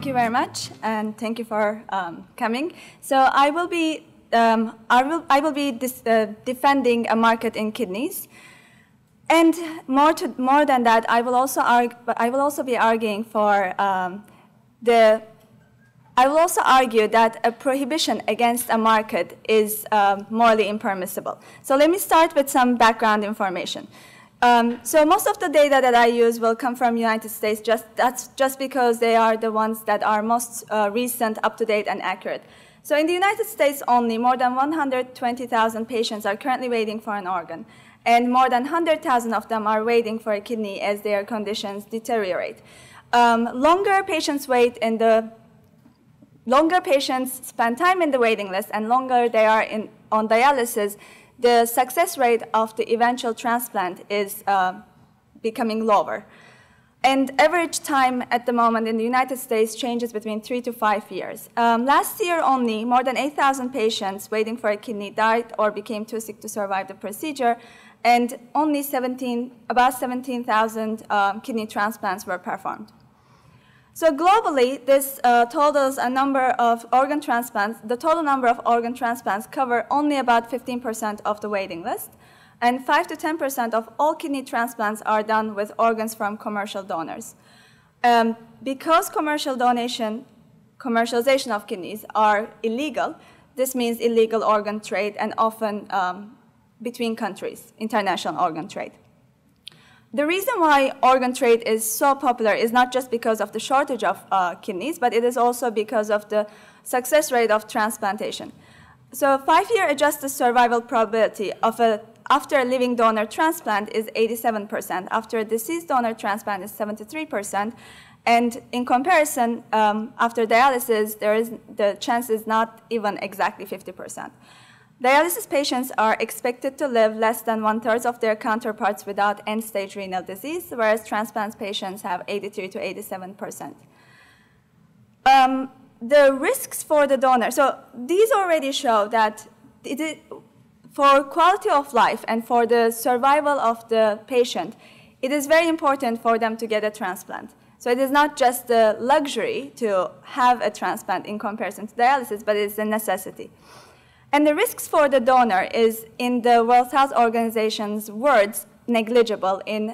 you very much, and thank you for coming. So I will be defending a market in kidneys, and more than that, I will also be arguing for I will also argue that a prohibition against a market is morally impermissible. So let me start with some background information. So most of the data that I use will come from United States, that's just because they are the ones that are most recent, up-to-date, and accurate. So in the United States only, more than 120,000 patients are currently waiting for an organ, and more than 100,000 of them are waiting for a kidney as their conditions deteriorate. Longer patients spend time in the waiting list, and longer they are on dialysis, the success rate of the eventual transplant is becoming lower. And average time at the moment in the United States changes between 3 to 5 years. Last year only, more than 8,000 patients waiting for a kidney died or became too sick to survive the procedure, and only about 17,000 kidney transplants were performed. So globally, this totals a number of organ transplants. The total number of organ transplants cover only about 15% of the waiting list, and 5 to 10% of all kidney transplants are done with organs from commercial donors. Because commercialization of kidneys are illegal, this means illegal organ trade, and often between countries, international organ trade. The reason why organ trade is so popular is not just because of the shortage of kidneys, but it is also because of the success rate of transplantation. So 5-year adjusted survival probability after a living donor transplant is 87%. After a deceased donor transplant is 73%. And in comparison, after dialysis, the chance is not even exactly 50%. Dialysis patients are expected to live less than 1/3 of their counterparts without end-stage renal disease, whereas transplant patients have 83 to 87%. The risks for the donor, so these already show that for quality of life and for the survival of the patient, it is very important for them to get a transplant. So it is not just the luxury to have a transplant in comparison to dialysis, but it's a necessity. And the risks for the donor is, in the World Health Organization's words, negligible in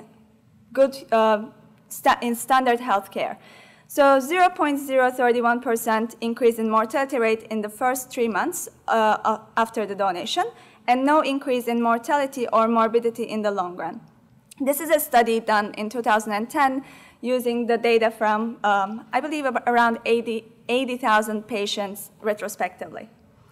standard health care. So 0.031% increase in mortality rate in the first 3 months after the donation, and no increase in mortality or morbidity in the long run. This is a study done in 2010 using the data from, I believe, around 80,000 patients retrospectively.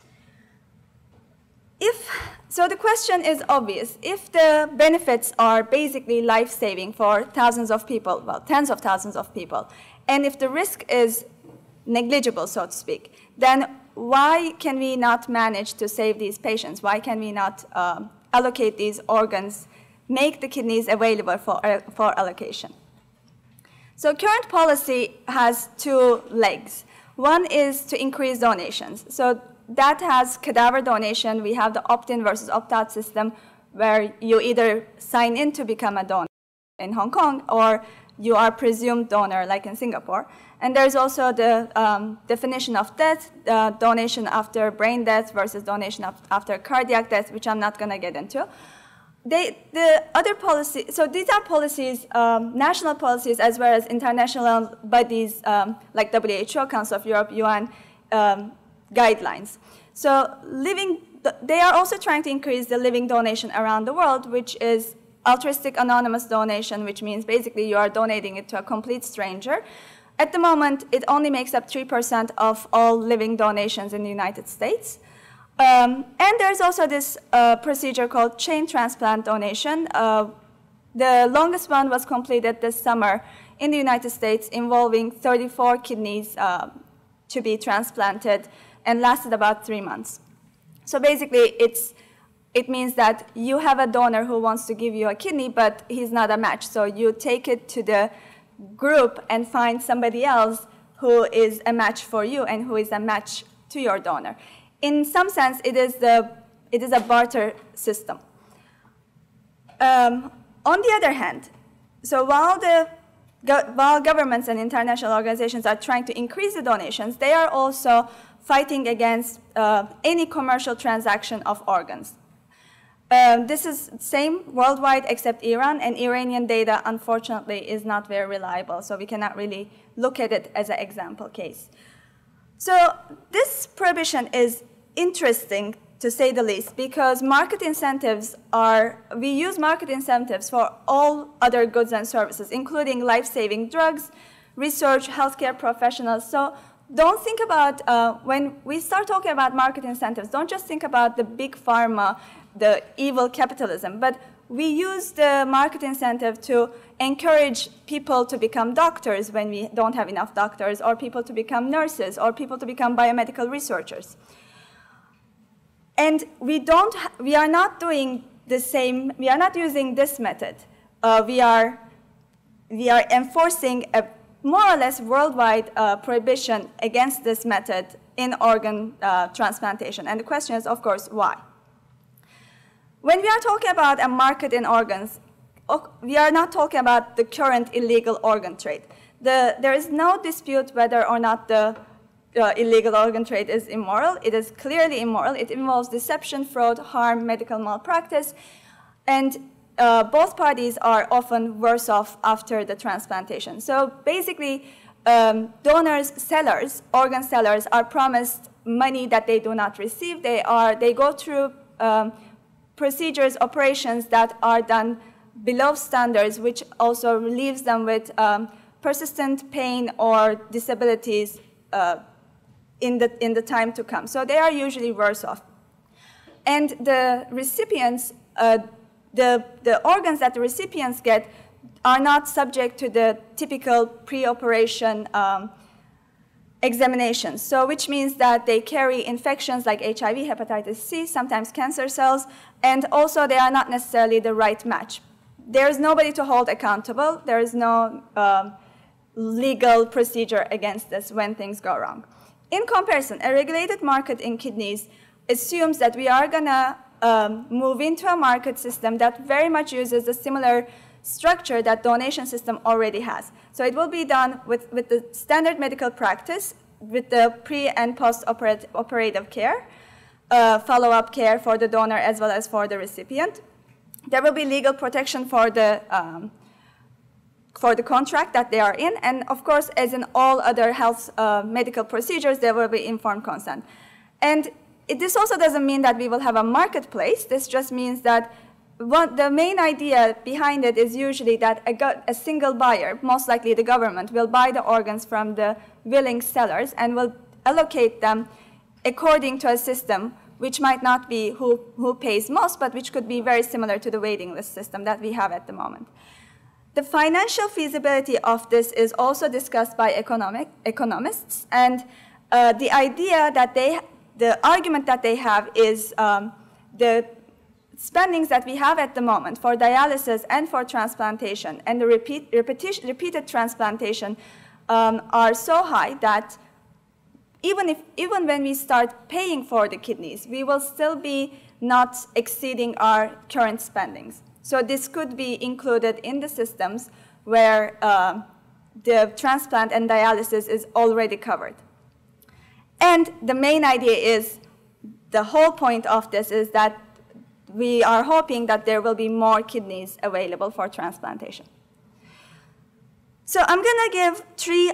So the question is obvious. If the benefits are basically life-saving for thousands of people, well, tens of thousands of people, and if the risk is negligible, so to speak, then why can we not manage to save these patients? Why can we not allocate these organs, make the kidneys available for allocation? So current policy has 2 legs. One is to increase donations. So that has cadaver donation. We have the opt-in versus opt-out system, where you either sign in to become a donor in Hong Kong, or you are presumed donor, like in Singapore. And there's also the definition of death, donation after brain death versus donation after cardiac death, which I'm not going to get into. The other policy, so these are policies, national policies, as well as international bodies like WHO, Council of Europe, UN, guidelines. So they are also trying to increase the living donation around the world, which is altruistic anonymous donation, which means basically you are donating it to a complete stranger. At the moment, it only makes up 3% of all living donations in the United States. And there's also this procedure called chain transplant donation. The longest one was completed this summer in the United States, involving 34 kidneys to be transplanted, and lasted about 3 months. So basically, it means that you have a donor who wants to give you a kidney, but he's not a match. So you take it to the group and find somebody else who is a match for you and who is a match to your donor. In some sense, it is a barter system. On the other hand, so while the while governments and international organizations are trying to increase the donations, they are also fighting against any commercial transaction of organs. This is same worldwide except Iran, and Iranian data, unfortunately, is not very reliable, so we cannot really look at it as an example case. So this prohibition is interesting, to say the least, because market incentives we use market incentives for all other goods and services, including life-saving drugs, research, healthcare professionals. So don't think about, when we start talking about market incentives, don't just think about the big pharma, the evil capitalism, but we use the market incentive to encourage people to become doctors when we don't have enough doctors, or people to become nurses, or people to become biomedical researchers. And we are not doing the same, we are not using this method. We are enforcing a more or less worldwide prohibition against this method in organ transplantation. And the question is, of course, why? When we are talking about a market in organs, we are not talking about the current illegal organ trade. There is no dispute whether or not the illegal organ trade is immoral. It is clearly immoral. It involves deception, fraud, harm, medical malpractice, and both parties are often worse off after the transplantation. So basically, donors, sellers, organ sellers are promised money that they do not receive. They go through procedures, operations that are done below standards, which also leaves them with persistent pain or disabilities in the time to come. So they are usually worse off. And the recipients, the organs that the recipients get are not subject to the typical pre-operation examinations. So which means that they carry infections like HIV, hepatitis C, sometimes cancer cells, and also they are not necessarily the right match. There is nobody to hold accountable. There is no legal procedure against this when things go wrong. In comparison, a regulated market in kidneys assumes that we are going to move into a market system that very much uses a similar structure that donation system already has. So it will be done with the standard medical practice, with the pre- and post-operative care, follow-up care for the donor as well as for the recipient. There will be legal protection for the contract that they are in, and of course, as in all other health medical procedures, there will be informed consent. And this also doesn't mean that we will have a marketplace. This just means that the main idea behind it is usually that a single buyer, most likely the government, will buy the organs from the willing sellers and will allocate them according to a system which might not be who pays most, but which could be very similar to the waiting list system that we have at the moment. The financial feasibility of this is also discussed by economists, and the idea that the argument that they have is the spendings that we have at the moment for dialysis and for transplantation and the repeated transplantation are so high that even when we start paying for the kidneys, we will still be not exceeding our current spendings. So this could be included in the systems where the transplant and dialysis is already covered. And the main idea is, the whole point of this is that we are hoping that there will be more kidneys available for transplantation. So I'm going to give three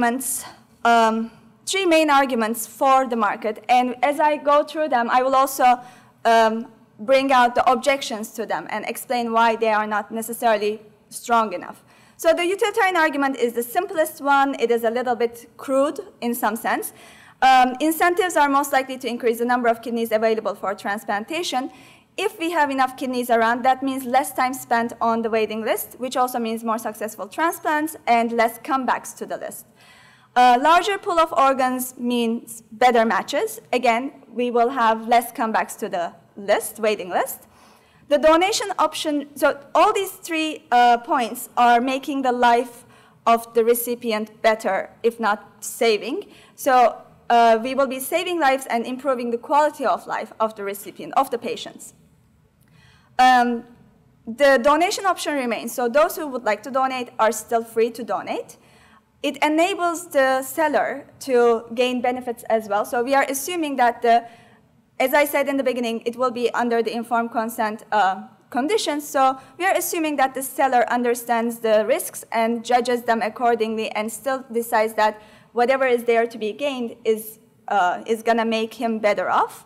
main arguments for the market. And as I go through them, I will also bring out the objections to them and explain why they are not necessarily strong enough. So the utilitarian argument is the simplest one. It is a little bit crude in some sense. Incentives are most likely to increase the number of kidneys available for transplantation. If we have enough kidneys around, that means less time spent on the waiting list, which also means more successful transplants and less comebacks to the list. A larger pool of organs means better matches. Again, we will have less comebacks to the list, waiting list. The donation option, so all these three points are making the life of the recipient better, if not saving. So we will be saving lives and improving the quality of life of the recipient, of the patients. the donation option remains. So those who would like to donate are still free to donate. It enables the seller to gain benefits as well. So we are assuming that, as I said in the beginning, it will be under the informed consent conditions. So we are assuming that the seller understands the risks and judges them accordingly and still decides that whatever is there to be gained is going to make him better off.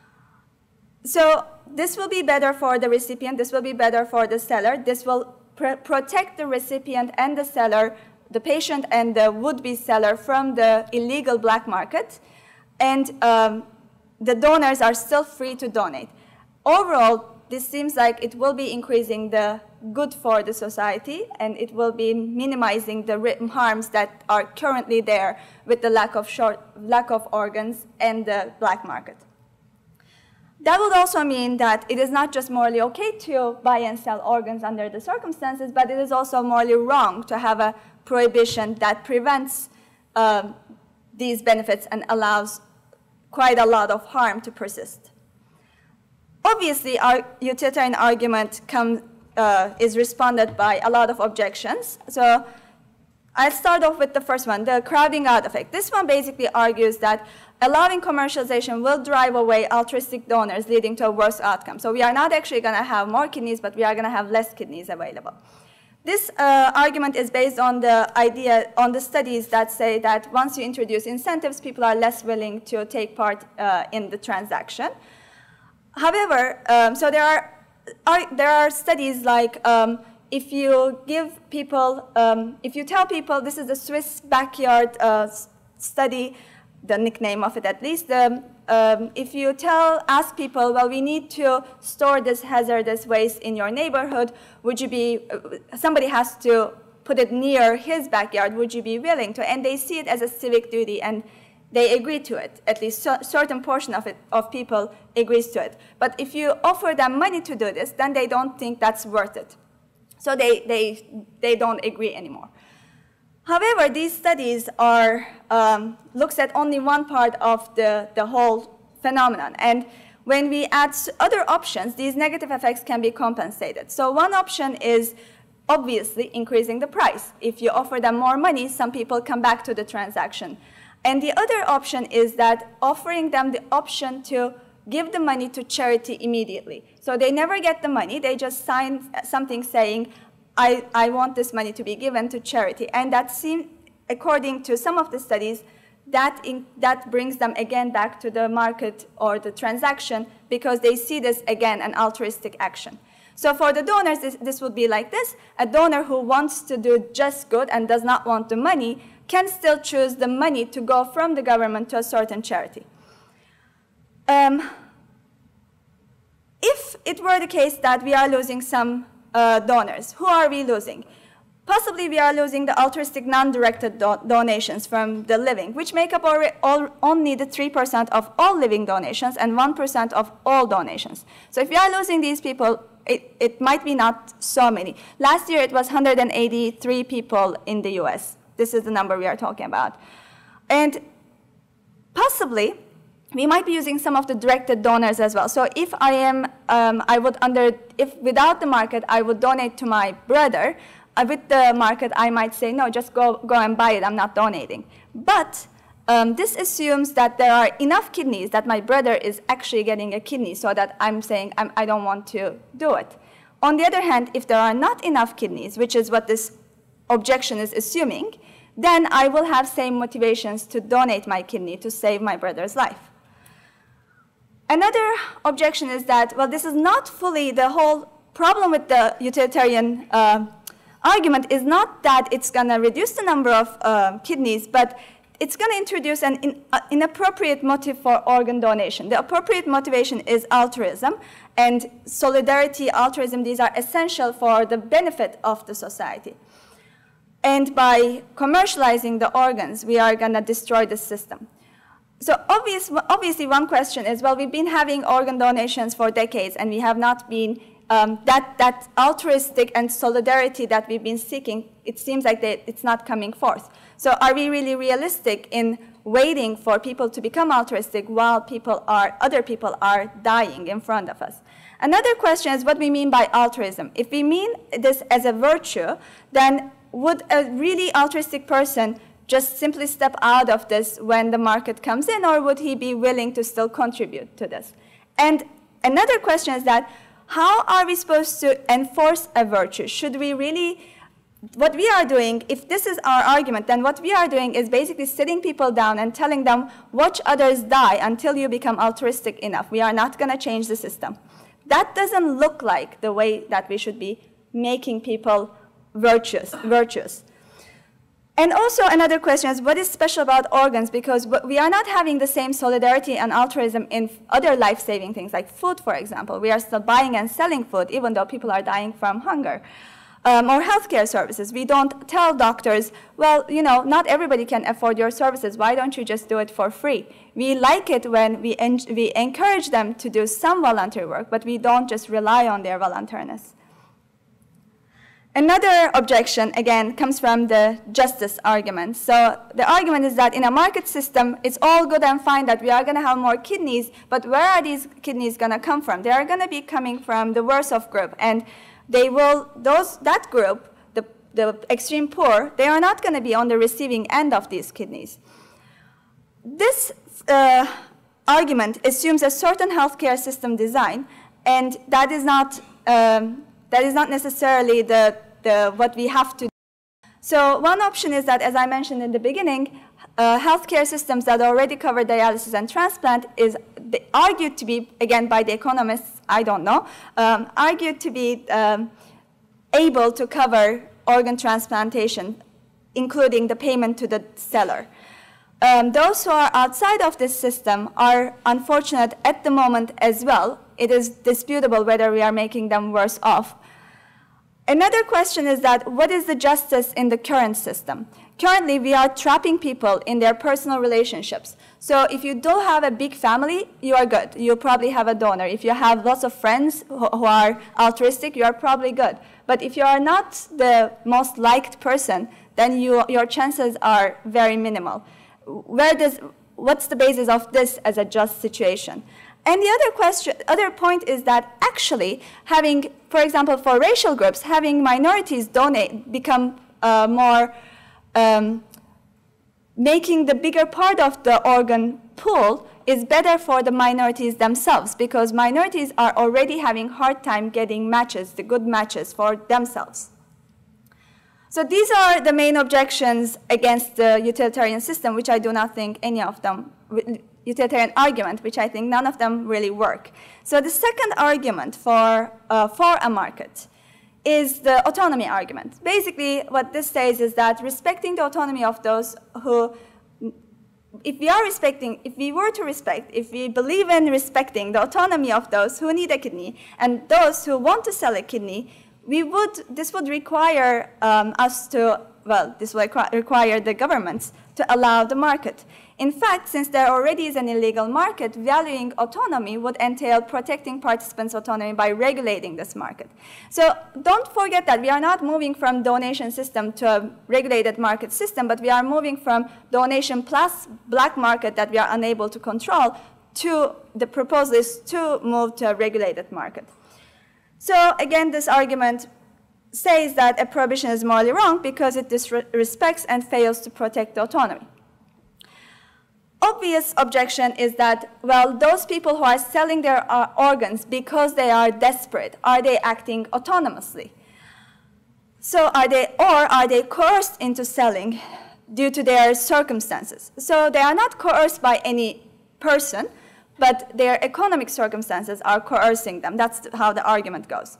So this will be better for the recipient. This will be better for the seller. This will protect the recipient and the seller, the patient and the would-be seller, from the illegal black market. And the donors are still free to donate. Overall, this seems like it will be increasing the good for the society, and it will be minimizing the harms that are currently there with the lack of organs and the black market. That would also mean that it is not just morally okay to buy and sell organs under the circumstances, but it is also morally wrong to have a prohibition that prevents these benefits and allows quite a lot of harm to persist. Obviously, our utilitarian argument is responded by a lot of objections. So I'll start off with the first one, the crowding out effect. This one basically argues that allowing commercialization will drive away altruistic donors, leading to a worse outcome. So we are not actually going to have more kidneys, but we are going to have less kidneys available. This argument is based on the studies that say that once you introduce incentives, people are less willing to take part in the transaction. However, so there are studies like if you give people, if you tell people, this is the Swiss backyard study, the nickname of it at least, if you ask people, well, we need to store this hazardous waste in your neighborhood, would you be, somebody has to put it near his backyard, would you be willing to? And they see it as a civic duty, and they agree to it. At least a certain portion of people agrees to it. But if you offer them money to do this, then they don't think that's worth it. So they don't agree anymore. However, these studies looks at only one part of the whole phenomenon. And when we add other options, these negative effects can be compensated. So one option is obviously increasing the price. If you offer them more money, some people come back to the transaction. And the other option is that offering them the option to give the money to charity immediately. So they never get the money. They just sign something saying, I want this money to be given to charity. And that seems, according to some of the studies, that brings them again back to the market or the transaction because they see this, again, an altruistic action. So for the donors, this would be like this. A donor who wants to do just good and does not want the money can still choose the money to go from the government to a certain charity. If it were the case that we are losing some donors, who are we losing? Possibly we are losing the altruistic non-directed donations from the living, which make up only the 3% of all living donations and 1% of all donations. So if we are losing these people, it might be not so many. Last year it was 183 people in the US. This is the number we are talking about. And possibly, we might be using some of the directed donors as well. So if if without the market, I would donate to my brother, with the market, I might say, no, just go and buy it, I'm not donating. But this assumes that there are enough kidneys that my brother is actually getting a kidney so that I'm saying I don't want to do it. On the other hand, if there are not enough kidneys, which is what this objection is assuming, then I will have same motivations to donate my kidney to save my brother's life. Another objection is that, well, this is not fully the whole problem with the utilitarian argument is not that it's going to reduce the number of kidneys, but it's going to introduce an inappropriate motive for organ donation. The appropriate motivation is altruism, and solidarity, altruism, these are essential for the benefit of the society. And by commercializing the organs, we are going to destroy the system. So obviously one question is, well, we've been having organ donations for decades, and we have not been, that altruistic and solidarity that we've been seeking, it seems like it's not coming forth. So are we really realistic in waiting for people to become altruistic while other people are dying in front of us. Another question is what we mean by altruism. If we mean this as a virtue, then would a really altruistic person just simply step out of this when the market comes in, or would he be willing to still contribute to this? And another question is that how are we supposed to enforce a virtue? Should we really, what we are doing, if this is our argument, then what we are doing is basically sitting people down and telling them, watch others die until you become altruistic enough. We are not going to change the system. That doesn't look like the way that we should be making people virtuous. And also another question is, what is special about organs? Because we are not having the same solidarity and altruism in other life-saving things, like food, for example. We are still buying and selling food, even though people are dying from hunger. Or healthcare services. We don't tell doctors, well, you know, not everybody can afford your services. Why don't you just do it for free? We like it when we encourage them to do some voluntary work, but we don't just rely on their voluntariness. Another objection, again, comes from the justice argument. So the argument is that in a market system, it's all good and fine that we are going to have more kidneys, but where are these kidneys going to come from? They are going to be coming from the worst off group, and they will, that group, the extreme poor, they are not going to be on the receiving end of these kidneys. This argument assumes a certain healthcare system design, and that is not necessarily what we have to do. So one option is that, as I mentioned in the beginning, healthcare systems that already cover dialysis and transplant is argued to be, again, by the economists, I don't know, argued to be able to cover organ transplantation, including the payment to the seller. Those who are outside of this system are unfortunate at the moment as well. It is disputable whether we are making them worse off. Another question is that what is the justice in the current system? Currently, we are trapping people in their personal relationships. So if you don't have a big family, you are good. You probably have a donor. If you have lots of friends who are altruistic, you are probably good. But if you are not the most liked person, then your chances are very minimal. What's the basis of this as a just situation? And the other point is that actually having, for example, for racial groups, having minorities become more, making the bigger part of the organ pool is better for the minorities themselves, because minorities are already having a hard time getting matches, the good matches for themselves. So these are the main objections against the utilitarian system, which I do not think any of them, utilitarian argument, which I think none of them really work. So the second argument for a market is the autonomy argument. Basically, what this says is that respecting the autonomy of those who, if we believe in respecting the autonomy of those who need a kidney and those who want to sell a kidney, this would require require the governments to allow the market. In fact, since there already is an illegal market, valuing autonomy would entail protecting participants' autonomy by regulating this market. So don't forget that we are not moving from donation system to a regulated market system, but we are moving from donation plus black market that we are unable to control to the proposal is to move to a regulated market. So again, this argument says that a prohibition is morally wrong because it disrespects and fails to protect the autonomy. Obvious objection is that, well, those people who are selling their organs because they are desperate, are they acting autonomously? So are they coerced into selling due to their circumstances? So they are not coerced by any person, but their economic circumstances are coercing them. That's how the argument goes.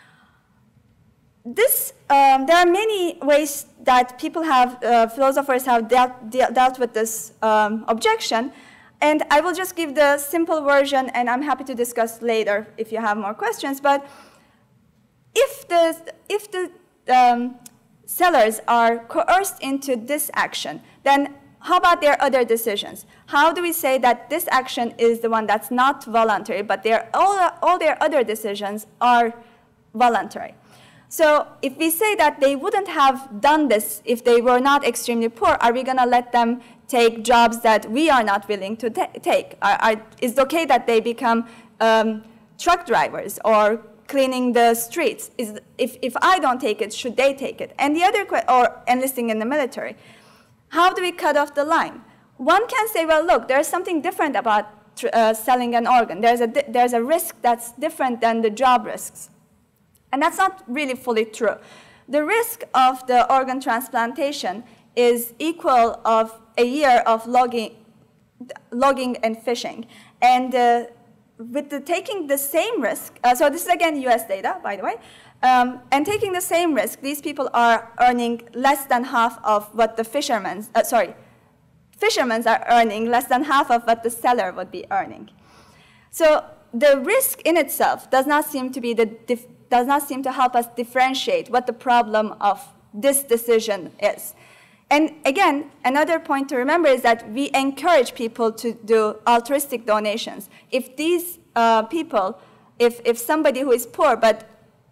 There are many ways that people have, philosophers have dealt with this objection, and I will just give the simple version, and I'm happy to discuss later if you have more questions. But if the sellers are coerced into this action, then how about their other decisions? How do we say that this action is the one that's not voluntary, but all their other decisions are voluntary? So if we say that they wouldn't have done this if they were not extremely poor, are we going to let them take jobs that we are not willing to take? Is it okay that they become truck drivers or cleaning the streets? If I don't take it, should they take it? And the other, or enlisting in the military. How do we cut off the line? One can say, well, look, there's something different about selling an organ. There's a risk that's different than the job risks. And that's not really fully true. The risk of the organ transplantation is equal of a year of logging and fishing. And taking the same risk, so this is again US data, by the way, and taking the same risk, these people are earning less than half of what the fishermen are earning, less than half of what the seller would be earning. So the risk in itself does not seem to help us differentiate what the problem of this decision is. And again, another point to remember is that we encourage people to do altruistic donations. If these people, if somebody who is poor but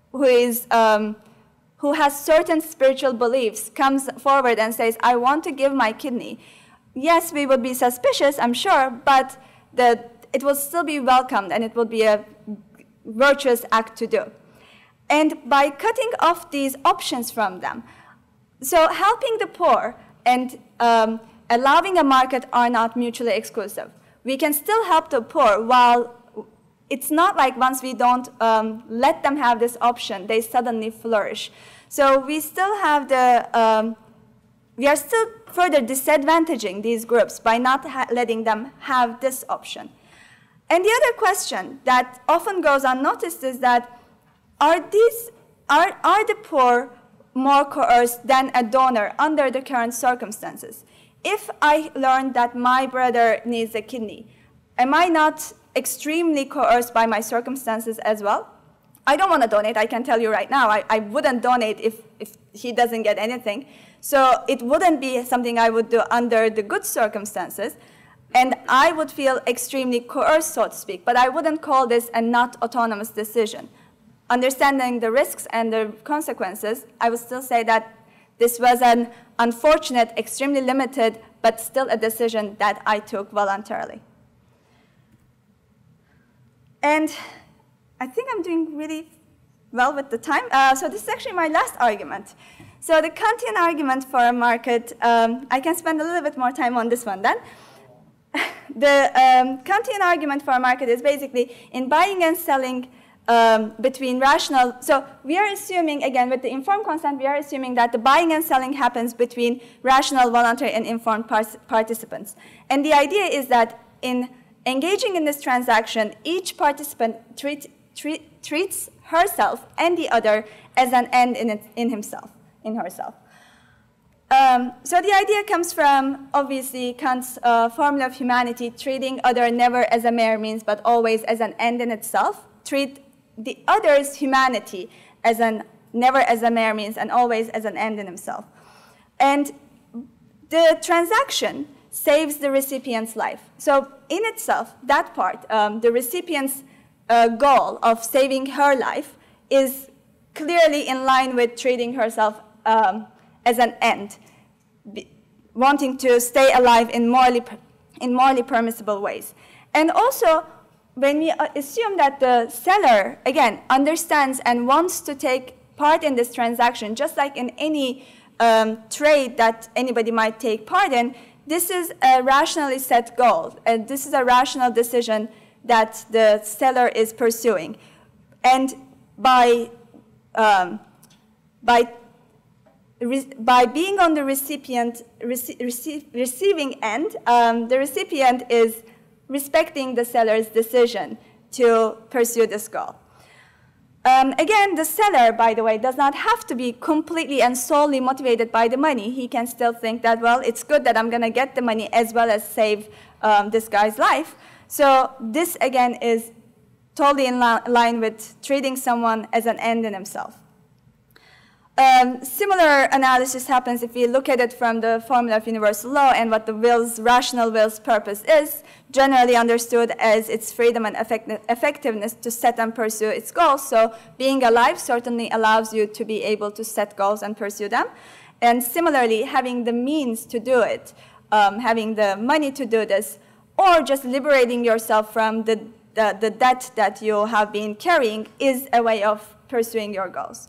who has certain spiritual beliefs comes forward and says, I want to give my kidney, yes, we would be suspicious, I'm sure, but it will still be welcomed and it will be a virtuous act to do. And by cutting off these options from them, so helping the poor and allowing a market are not mutually exclusive. We can still help the poor while it's not like once we don't let them have this option, they suddenly flourish. So we still have we are still further disadvantaging these groups by not letting them have this option. And the other question that often goes unnoticed is that are the poor more coerced than a donor under the current circumstances? If I learn that my brother needs a kidney, am I not extremely coerced by my circumstances as well? I don't want to donate, I can tell you right now. I wouldn't donate if he doesn't get anything. So it wouldn't be something I would do under the good circumstances. And I would feel extremely coerced, so to speak. But I wouldn't call this a not autonomous decision. Understanding the risks and the consequences, I would still say that this was an unfortunate, extremely limited, but still a decision that I took voluntarily. And I think I'm doing really well with the time. So this is actually my last argument. So the Kantian argument for a market, I can spend a little bit more time on this one then. The Kantian argument for a market is basically in buying and selling between rational, so we are assuming, again, with the informed consent, we are assuming that the buying and selling happens between rational, voluntary, and informed participants. And the idea is that in engaging in this transaction, each participant treats herself and the other as an end in herself. So the idea comes from, obviously, Kant's formula of humanity, treating other never as a mere means, but always as an end in itself. Treat the other's humanity as never as a mere means and always as an end in himself. And the transaction saves the recipient's life. So in itself, that part, the recipient's goal of saving her life is clearly in line with treating herself as an end, wanting to stay alive in morally permissible ways. And also, when we assume that the seller, again, understands and wants to take part in this transaction, just like in any trade that anybody might take part in, this is a rationally set goal. And this is a rational decision that the seller is pursuing. And by being on the receiving end, the recipient is respecting the seller's decision to pursue this goal. Again, the seller, by the way, does not have to be completely and solely motivated by the money. He can still think that, well, it's good that I'm going to get the money as well as save this guy's life. So this, again, is totally in line with treating someone as an end in himself. Similar analysis happens if we look at it from the formula of universal law and what the rational will's purpose is, generally understood as its freedom and effectiveness to set and pursue its goals. So being alive certainly allows you to be able to set goals and pursue them. And similarly, having the means to do it having the money to do this, or just liberating yourself from the debt that you have been carrying is a way of pursuing your goals.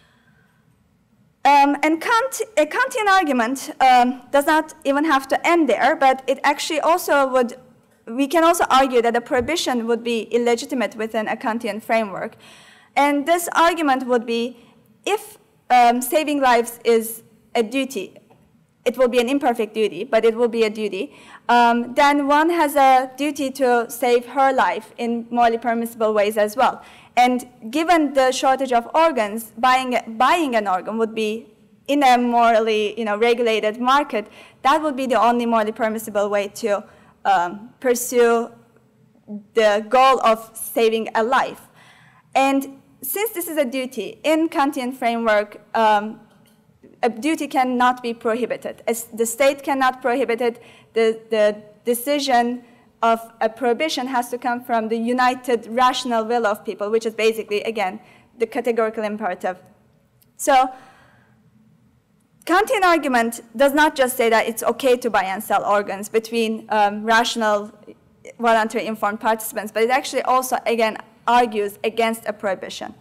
And a Kantian argument does not even have to end there, but it actually also would, we can also argue that a prohibition would be illegitimate within a Kantian framework. And this argument would be, if saving lives is a duty, it will be an imperfect duty, but it will be a duty, then one has a duty to save her life in morally permissible ways as well. And given the shortage of organs, buying an organ would be, in a morally regulated market, that would be the only morally permissible way to pursue the goal of saving a life. And since this is a duty, in Kantian framework, a duty cannot be prohibited. As the state cannot prohibit it, the decision of a prohibition has to come from the united rational will of people, which is basically, again, the categorical imperative. So Kantian argument does not just say that it's okay to buy and sell organs between rational, voluntary, informed participants, but it actually also, again, argues against a prohibition.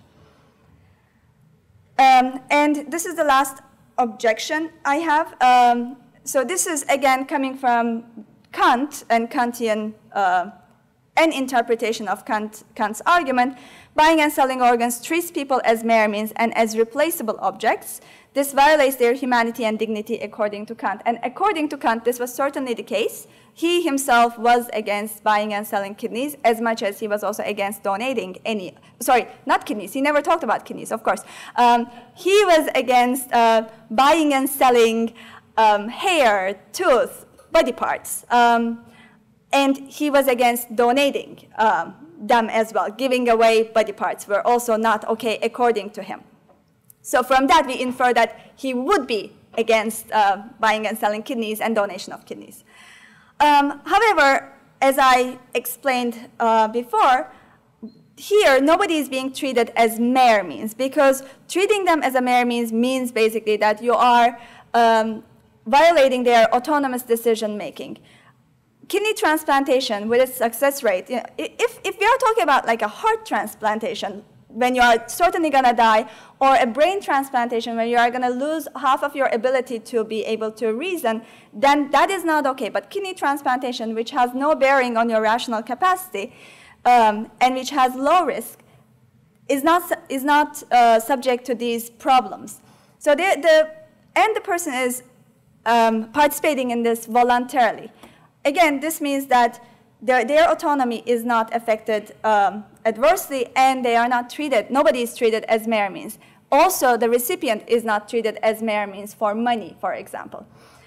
And this is the last objection I have. So this is, again, coming from Kant and Kantian, an interpretation of Kant's argument. Buying and selling organs treats people as mere means and as replaceable objects. This violates their humanity and dignity, according to Kant. And according to Kant, this was certainly the case. He himself was against buying and selling kidneys as much as he was also against donating any, sorry, not kidneys. He never talked about kidneys, of course. He was against buying and selling hair, tooth, body parts. And he was against donating them as well. Giving away body parts were also not okay according to him. So from that, we infer that he would be against buying and selling kidneys and donation of kidneys. However, as I explained before, here nobody is being treated as mere means, because treating them as a mere means basically that you are violating their autonomous decision making. Kidney transplantation with its success rate, if we are talking about like a heart transplantation, when you are certainly going to die, or a brain transplantation where you are going to lose half of your ability to be able to reason, then that is not okay. But kidney transplantation, which has no bearing on your rational capacity and which has low risk, is not subject to these problems. So the person is participating in this voluntarily. Again, this means that their autonomy is not affected adversely, and they are not treated, nobody is treated as mere means. Also, the recipient is not treated as mere means for money, for example.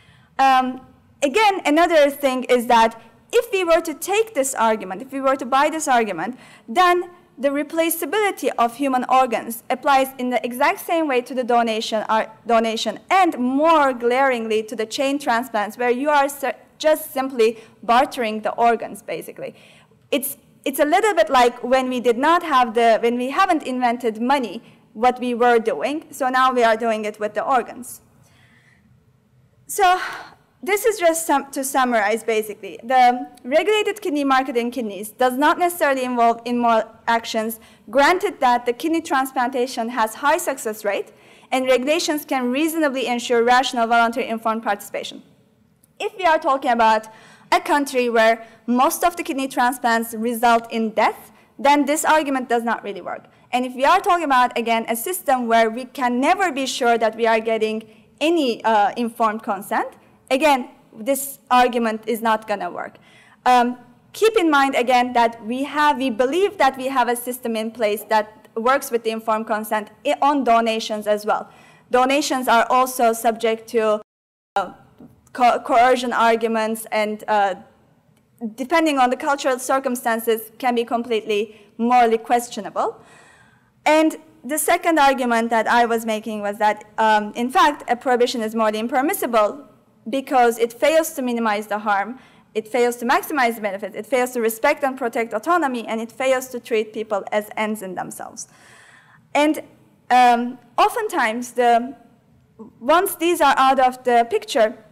Again, another thing is that if we were to take this argument, if we were to buy this argument, then the replaceability of human organs applies in the exact same way to the donation and more glaringly to the chain transplants, where you are just simply bartering the organs, basically. It's a little bit like when we when we haven't invented money, what we were doing, so now we are doing it with the organs. So this is just to summarize, basically. The regulated kidney market in kidneys does not necessarily involve immoral actions, granted that the kidney transplantation has high success rate, and regulations can reasonably ensure rational, voluntary, informed participation. If we are talking about a country where most of the kidney transplants result in death, then this argument does not really work. And if we are talking about, again, a system where we can never be sure that we are getting any informed consent, again, this argument is not going to work. Keep in mind, again, that we believe that we have a system in place that works with the informed consent on donations as well. Donations are also subject to coercion arguments, and depending on the cultural circumstances, can be completely morally questionable. And the second argument that I was making was that, in fact, a prohibition is morally impermissible because it fails to minimize the harm, it fails to maximize the benefit, it fails to respect and protect autonomy, and it fails to treat people as ends in themselves. And oftentimes, once these are out of the picture,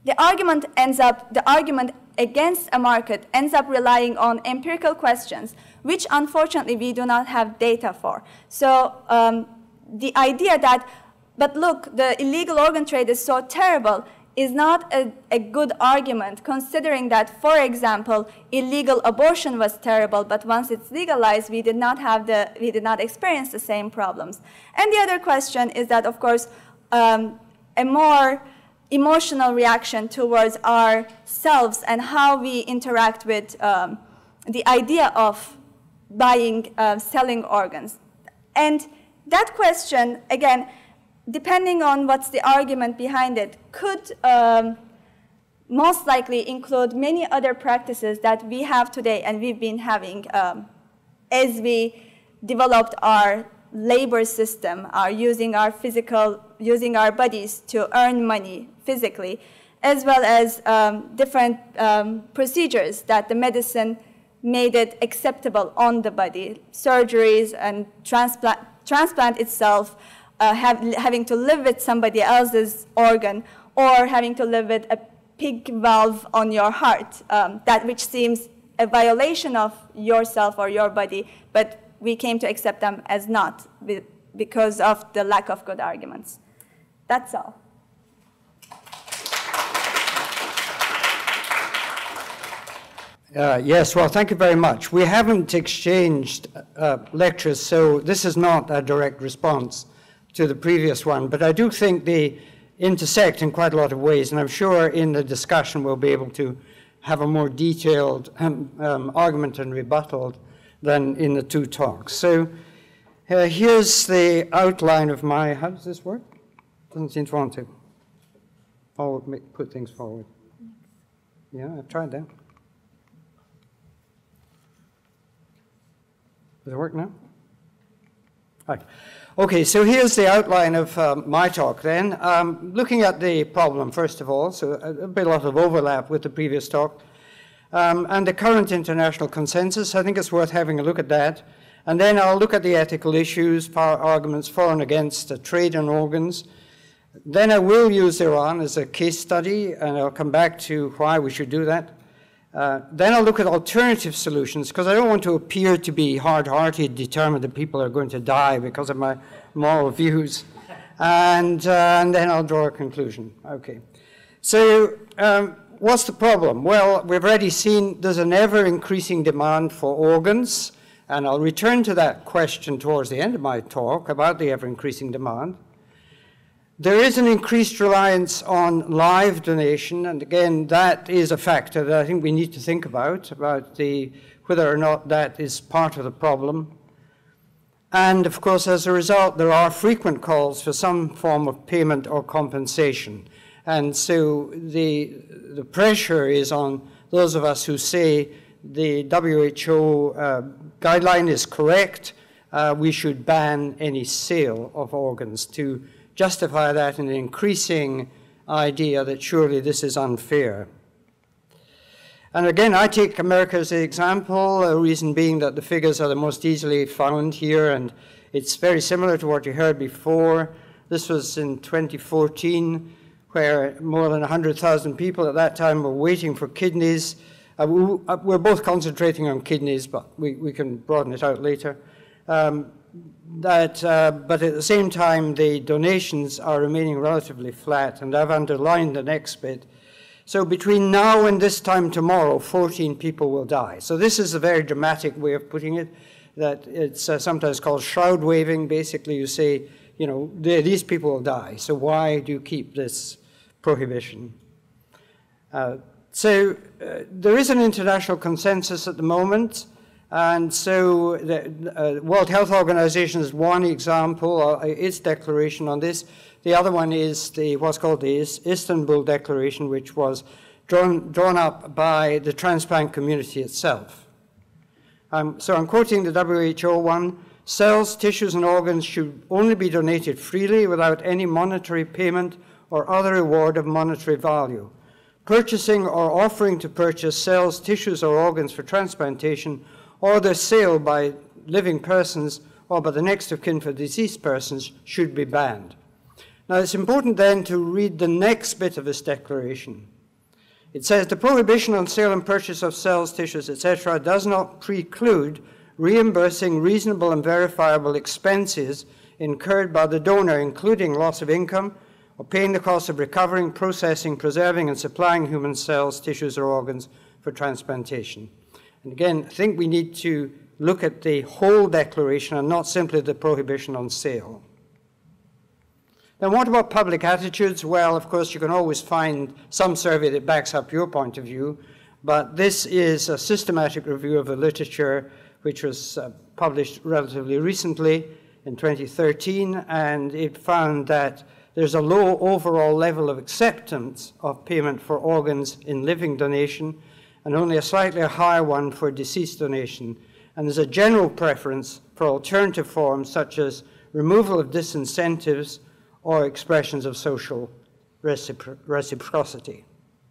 the argument against a market ends up relying on empirical questions, which unfortunately we do not have data for. So the idea that, but look, the illegal organ trade is so terrible is not a good argument, considering that, for example, illegal abortion was terrible, but once it's legalized, we did not experience the same problems. And the other question is that, of course, a more emotional reaction towards ourselves and how we interact with the idea of buying, selling organs. And that question, again, depending on what's the argument behind it, could most likely include many other practices that we have today and we've been having as we developed our labor system, using our bodies to earn money physically, as well as different procedures that the medicine made it acceptable on the body, surgeries and transplant itself, having to live with somebody else's organ, or having to live with a pig valve on your heart, which seems a violation of yourself or your body, but we came to accept them as not because of the lack of good arguments. That's all. Yes, well, thank you very much. We haven't exchanged lectures, so this is not a direct response to the previous one, but I do think they intersect in quite a lot of ways, and I'm sure in the discussion we'll be able to have a more detailed argument and rebuttal than in the two talks. So here's the outline of my, how does this work? Doesn't seem to want to. I'll put things forward. Yeah, I've tried that. Does it work now? Right. Okay, so here's the outline of my talk then. Looking at the problem, first of all, so a bit lot of overlap with the previous talk, and the current international consensus. I think it's worth having a look at that. And then I'll look at the ethical issues, power arguments for and against trade in organs. Then I will use Iran as a case study, and I'll come back to why we should do that. Then I'll look at alternative solutions, because I don't want to appear to be hard-hearted, determined that people are going to die because of my moral views. And then I'll draw a conclusion. Okay. So what's the problem? Well, we've already seen there's an ever-increasing demand for organs, and I'll return to that question towards the end of my talk about the ever-increasing demand. There is an increased reliance on live donation, and again, that is a factor that I think we need to think about whether or not that is part of the problem. And of course, as a result, there are frequent calls for some form of payment or compensation. And so the pressure is on those of us who say the WHO guideline is correct, we should ban any sale of organs to justify that in an increasing idea that surely this is unfair. And again, I take America as an example, a reason being that the figures are the most easily found here, and it's very similar to what you heard before. This was in 2014, where more than 100,000 people at that time were waiting for kidneys. We're both concentrating on kidneys, but we can broaden it out later. But at the same time, the donations are remaining relatively flat, and I've underlined the next bit. So between now and this time tomorrow, 14 people will die. So this is a very dramatic way of putting it, that it's sometimes called shroud waving. Basically, you say, you know, these people will die, so why do you keep this prohibition? So there is an international consensus at the moment. And so the World Health Organization is one example, its declaration on this. The other one is what's called the Istanbul Declaration, which was drawn up by the transplant community itself. So I'm quoting the WHO one: cells, tissues, and organs should only be donated freely without any monetary payment or other reward of monetary value. Purchasing or offering to purchase cells, tissues, or organs for transplantation, or their sale by living persons or by the next of kin for deceased persons, should be banned. Now, it's important then to read the next bit of this declaration. It says the prohibition on sale and purchase of cells, tissues, etc. does not preclude reimbursing reasonable and verifiable expenses incurred by the donor, including loss of income, or paying the cost of recovering, processing, preserving, and supplying human cells, tissues, or organs for transplantation. And again, I think we need to look at the whole declaration and not simply the prohibition on sale. Then what about public attitudes? Well, of course, you can always find some survey that backs up your point of view, but this is a systematic review of the literature which was published relatively recently in 2013, and it found that there's a low overall level of acceptance of payment for organs in living donation and only a slightly higher one for deceased donation. And there's a general preference for alternative forms such as removal of disincentives or expressions of social reciprocity.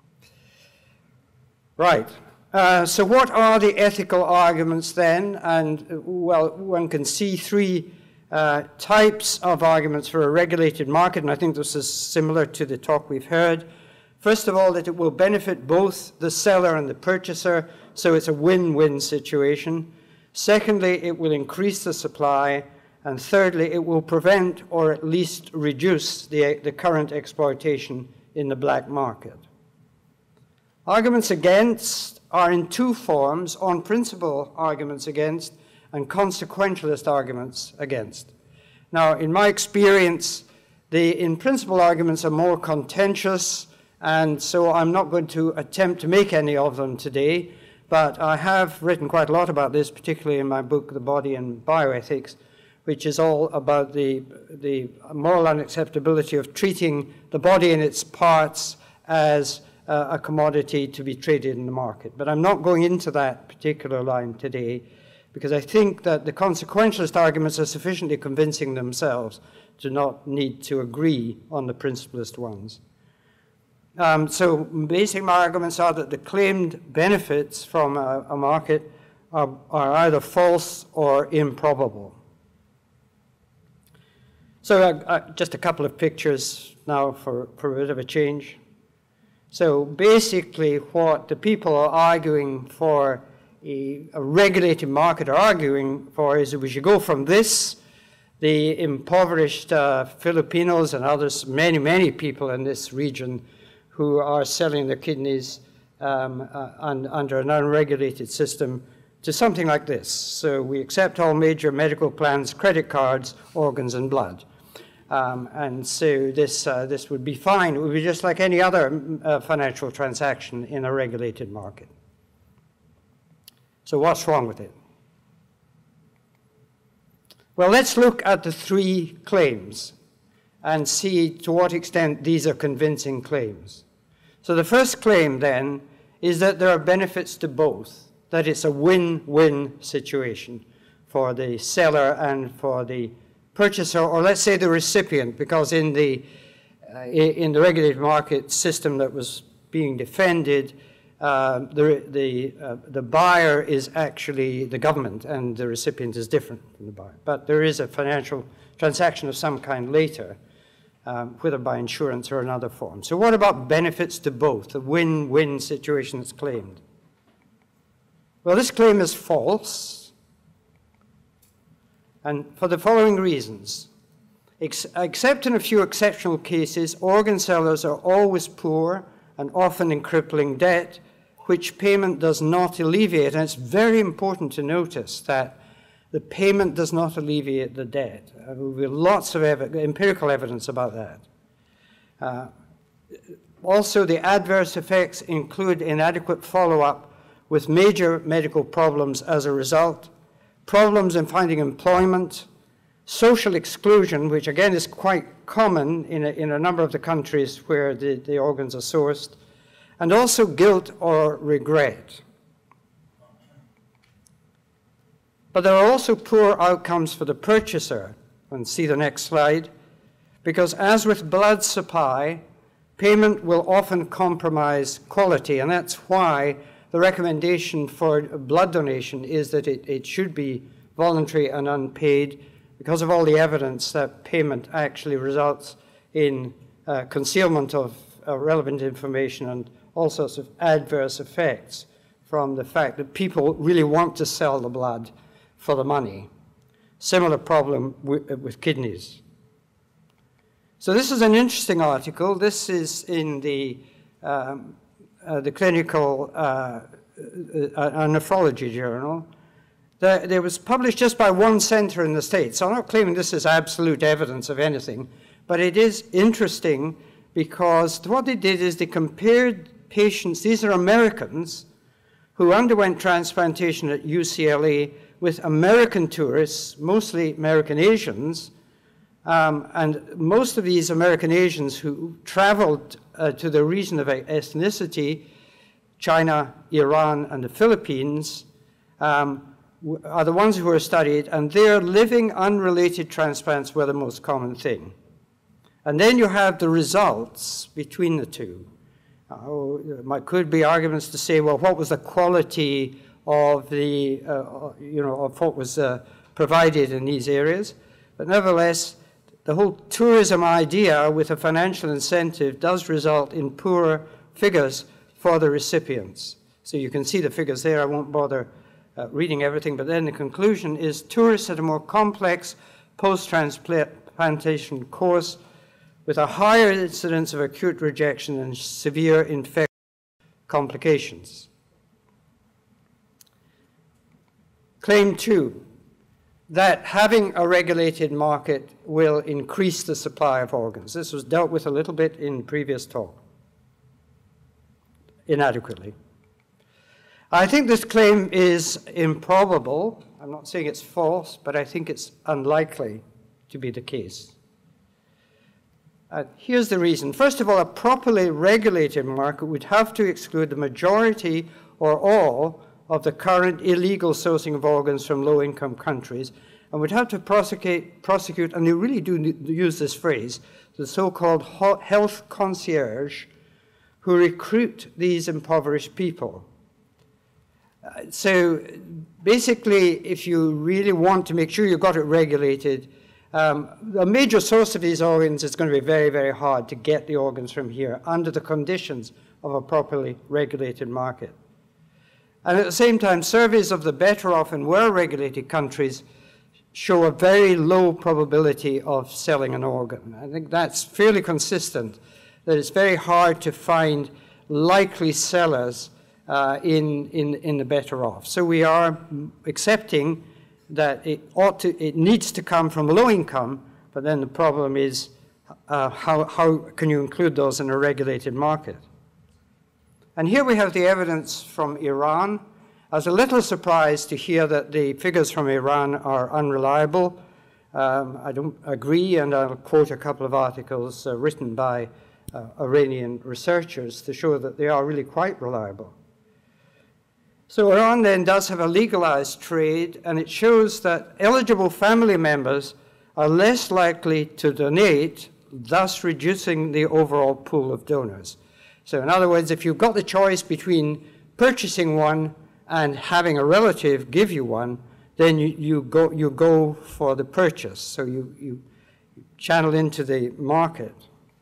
Right. So what are the ethical arguments then? And, well, one can see three types of arguments for a regulated market, and I think this is similar to the talk we've heard. First of all, that it will benefit both the seller and the purchaser, so it's a win-win situation. Secondly, it will increase the supply. And thirdly, it will prevent or at least reduce the current exploitation in the black market. Arguments against are in two forms: on principle arguments against and consequentialist arguments against. Now, in my experience, the in principle arguments are more contentious, and so I'm not going to attempt to make any of them today, but I have written quite a lot about this, particularly in my book, The Body and Bioethics, which is all about the moral unacceptability of treating the body and its parts as a commodity to be traded in the market. But I'm not going into that particular line today, because I think that the consequentialist arguments are sufficiently convincing themselves to not need to agree on the principlist ones. So basic arguments are that the claimed benefits from a market are either false or improbable. So just a couple of pictures now for a bit of a change. So basically what the people are arguing for a regulated market are arguing for is that we should go from this, the impoverished Filipinos and others, many people in this region who are selling their kidneys under an unregulated system, to something like this. So we accept all major medical plans, credit cards, organs, and blood. And so this would be fine. It would be just like any other financial transaction in a regulated market. So what's wrong with it? Well, let's look at the three claims and see to what extent these are convincing claims. So the first claim, then, is that there are benefits to both, that it's a win-win situation for the seller and for the purchaser, or let's say the recipient, because in the regulated market system that was being defended, the buyer is actually the government and the recipient is different from the buyer. But there is a financial transaction of some kind later, whether by insurance or another form. So what about benefits to both, the win-win situation that's claimed? Well, this claim is false. And for the following reasons. Except in a few exceptional cases, organ sellers are always poor and often in crippling debt, which payment does not alleviate. And it's very important to notice that the payment does not alleviate the debt. There will be lots of empirical evidence about that. Also, the adverse effects include inadequate follow-up with major medical problems as a result, problems in finding employment, social exclusion, which again is quite common in a number of the countries where the organs are sourced, and also guilt or regret. But there are also poor outcomes for the purchaser, and see the next slide, because as with blood supply, payment will often compromise quality, and that's why the recommendation for blood donation is that it should be voluntary and unpaid, because of all the evidence that payment actually results in concealment of relevant information and all sorts of adverse effects from the fact that people really want to sell the blood for the money. Similar problem with kidneys. So this is an interesting article. This is in the clinical nephrology journal. It was published just by one center in the States. So I'm not claiming this is absolute evidence of anything, but it is interesting because what they did is they compared patients, these are Americans, who underwent transplantation at UCLA with American tourists, mostly American Asians, and most of these American Asians who traveled to the region of ethnicity, China, Iran, and the Philippines, are the ones who were studied, and their living unrelated transplants were the most common thing. And then you have the results between the two. There could be arguments to say, well, what was the quality of the, of what was provided in these areas? But nevertheless, the whole tourism idea with a financial incentive does result in poorer figures for the recipients. So you can see the figures there. I won't bother reading everything, but then the conclusion is tourists had a more complex post-transplantation course with a higher incidence of acute rejection and severe infection complications. Claim 2, that having a regulated market will increase the supply of organs. This was dealt with a little bit in previous talk, inadequately. I think this claim is improbable. I'm not saying it's false, but I think it's unlikely to be the case. Here's the reason. First of all, a properly regulated market would have to exclude the majority or all of the current illegal sourcing of organs from low-income countries, and would have to prosecute, and they really do use this phrase, the so-called health concierge who recruit these impoverished people. So basically, if you really want to make sure you've got it regulated, a major source of these organs is going to be very, very hard to get the organs from here under the conditions of a properly regulated market. And at the same time, surveys of the better off and well-regulated countries show a very low probability of selling an organ. I think that's fairly consistent, that it's very hard to find likely sellers in the better off. So we are accepting that it needs to come from low income, but then the problem is how can you include those in a regulated market? And here we have the evidence from Iran. I was a little surprised to hear that the figures from Iran are unreliable. I don't agree, and I'll quote a couple of articles written by Iranian researchers to show that they are really quite reliable. So Iran then does have a legalized trade, and it shows that eligible family members are less likely to donate, thus reducing the overall pool of donors. So in other words, if you've got the choice between purchasing one and having a relative give you one, then you go for the purchase. So you channel into the market.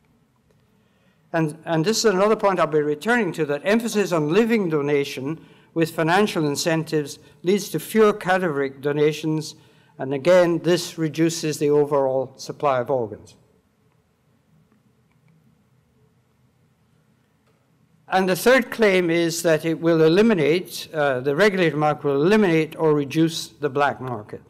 And this is another point I'll be returning to, that emphasis on living donation with financial incentives leads to fewer cadaveric donations, and again, this reduces the overall supply of organs. And the third claim is that it will eliminate, the regulated market will eliminate or reduce the black market.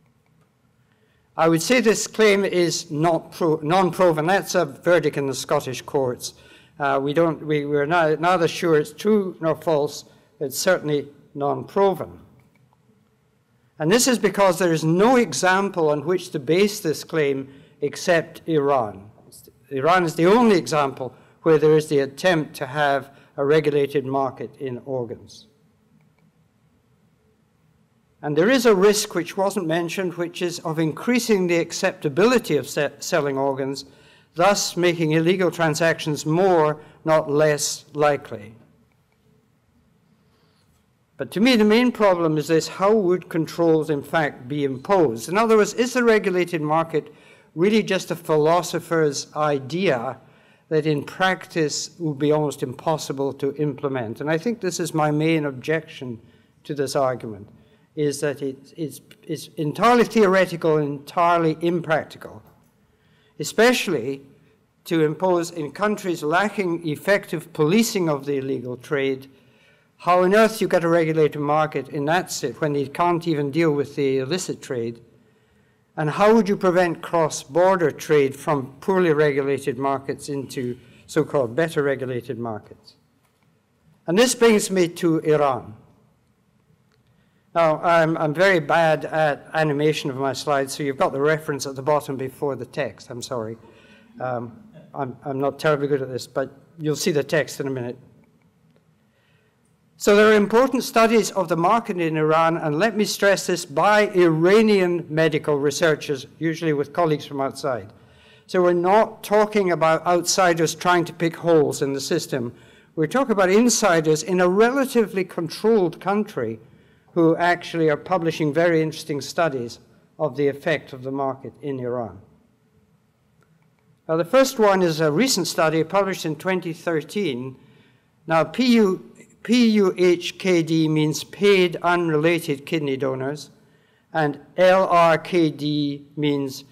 I would say this claim is non-proven. That's a verdict in the Scottish courts. We're neither sure it's true nor false. It's certainly non-proven. And this is because there is no example on which to base this claim except Iran. Iran is the only example where there is the attempt to have a regulated market in organs. And there is a risk which wasn't mentioned, which is of increasing the acceptability of selling organs, thus making illegal transactions more, not less, likely. But to me, the main problem is this: how would controls, in fact, be imposed? In other words, is the regulated market really just a philosopher's idea that in practice would be almost impossible to implement. And I think this is my main objection to this argument, is that it's entirely theoretical and entirely impractical, especially to impose in countries lacking effective policing of the illegal trade. How on earth you get a regulated market in that state when they can't even deal with the illicit trade? And how would you prevent cross-border trade from poorly regulated markets into so-called better regulated markets? And this brings me to Iran. Now, I'm very bad at animation of my slides, so you've got the reference at the bottom before the text. I'm sorry. I'm not terribly good at this, but you'll see the text in a minute. So there are important studies of the market in Iran, and let me stress this, by Iranian medical researchers, usually with colleagues from outside. So we're not talking about outsiders trying to pick holes in the system. We're talking about insiders in a relatively controlled country who actually are publishing very interesting studies of the effect of the market in Iran. Now, the first one is a recent study published in 2013. Now, PUHKD means paid unrelated kidney donors, and LRKD means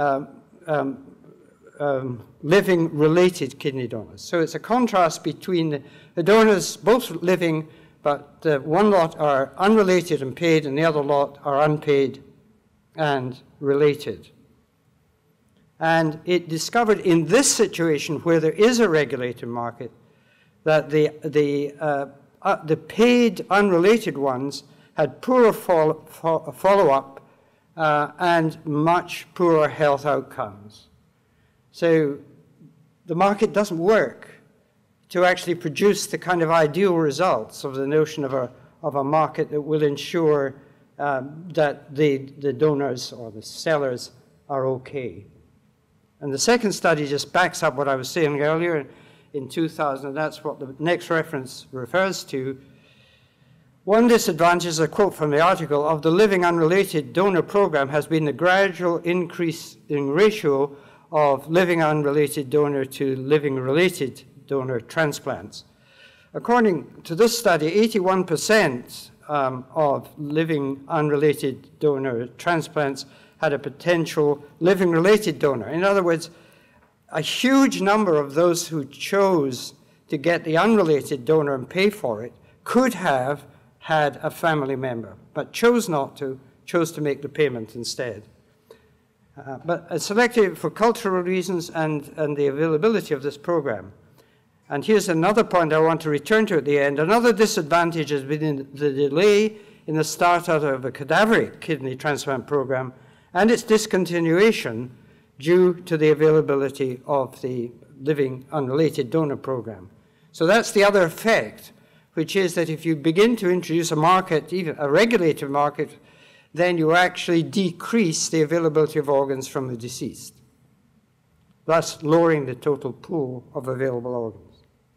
living related kidney donors. So it's a contrast between the donors both living, but one lot are unrelated and paid, and the other lot are unpaid and related. And it discovered in this situation, where there is a regulated market, that the paid unrelated ones had poorer follow-up and much poorer health outcomes. So the market doesn't work to actually produce the kind of ideal results of the notion of a market that will ensure that the donors or the sellers are okay. And the second study just backs up what I was saying earlier in 2000, and that's what the next reference refers to. One disadvantage, a quote from the article, of the living unrelated donor program has been the gradual increase in ratio of living unrelated donor to living related donor transplants. According to this study, 81% of living unrelated donor transplants had a potential living related donor. In other words, a huge number of those who chose to get the unrelated donor and pay for it could have had a family member, but chose not to, chose to make the payment instead. But selected for cultural reasons and the availability of this program. And here's another point I want to return to at the end. Another disadvantage has been the delay in the start out of a cadaveric kidney transplant program and its discontinuation due to the availability of the living unrelated donor program. So that's the other effect, which is that if you begin to introduce a market, even a regulated market, then you actually decrease the availability of organs from the deceased, thus lowering the total pool of available organs.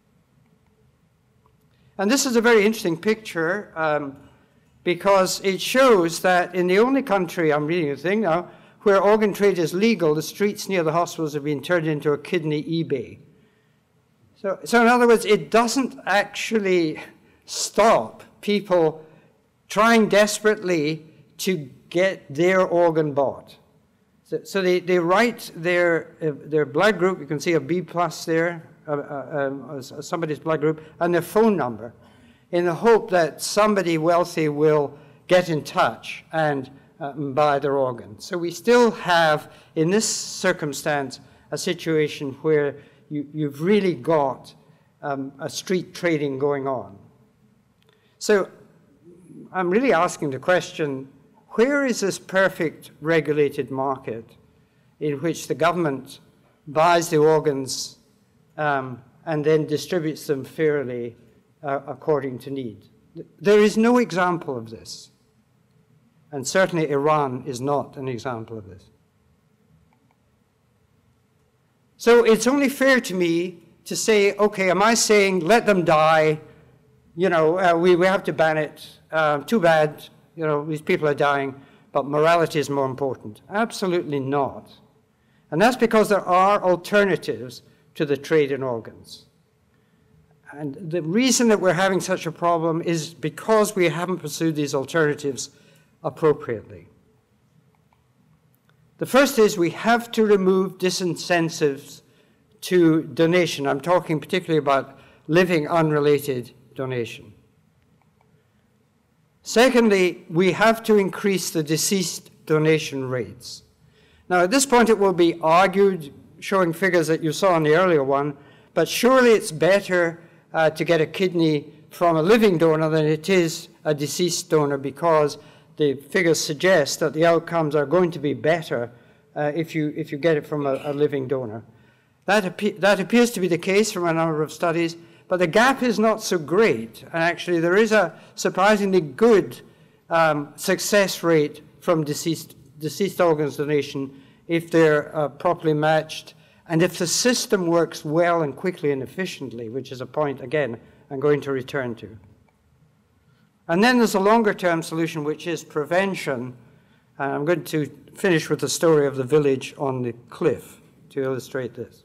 And this is a very interesting picture because it shows that in the only country, I'm reading the thing now, where organ trade is legal, the streets near the hospitals have been turned into a kidney eBay. So in other words, it doesn't actually stop people trying desperately to get their organ bought. So they write their blood group, you can see a B plus there, somebody's blood group, and their phone number, in the hope that somebody wealthy will get in touch and buy their organ. So we still have, in this circumstance, a situation where you've really got a street trading going on. So I'm really asking the question, where is this perfect regulated market in which the government buys the organs and then distributes them fairly according to need? There is no example of this. And certainly Iran is not an example of this. So it's only fair to me to say, okay, am I saying let them die? You know, we have to ban it. Too bad, you know, these people are dying, but morality is more important. Absolutely not. And that's because there are alternatives to the trade in organs. And the reason that we're having such a problem is because we haven't pursued these alternatives appropriately. The first is we have to remove disincentives to donation. I'm talking particularly about living unrelated donation. Secondly, we have to increase the deceased donation rates. Now, at this point, it will be argued, showing figures that you saw in the earlier one, but surely it's better to get a kidney from a living donor than it is a deceased donor, because the figures suggest that the outcomes are going to be better if you get it from a living donor. That appears to be the case from a number of studies, but the gap is not so great. And actually, there is a surprisingly good success rate from deceased organs donation if they're properly matched, and if the system works well and quickly and efficiently, which is a point, again, I'm going to return to. And then there's a longer-term solution, which is prevention. And I'm going to finish with the story of the village on the cliff to illustrate this.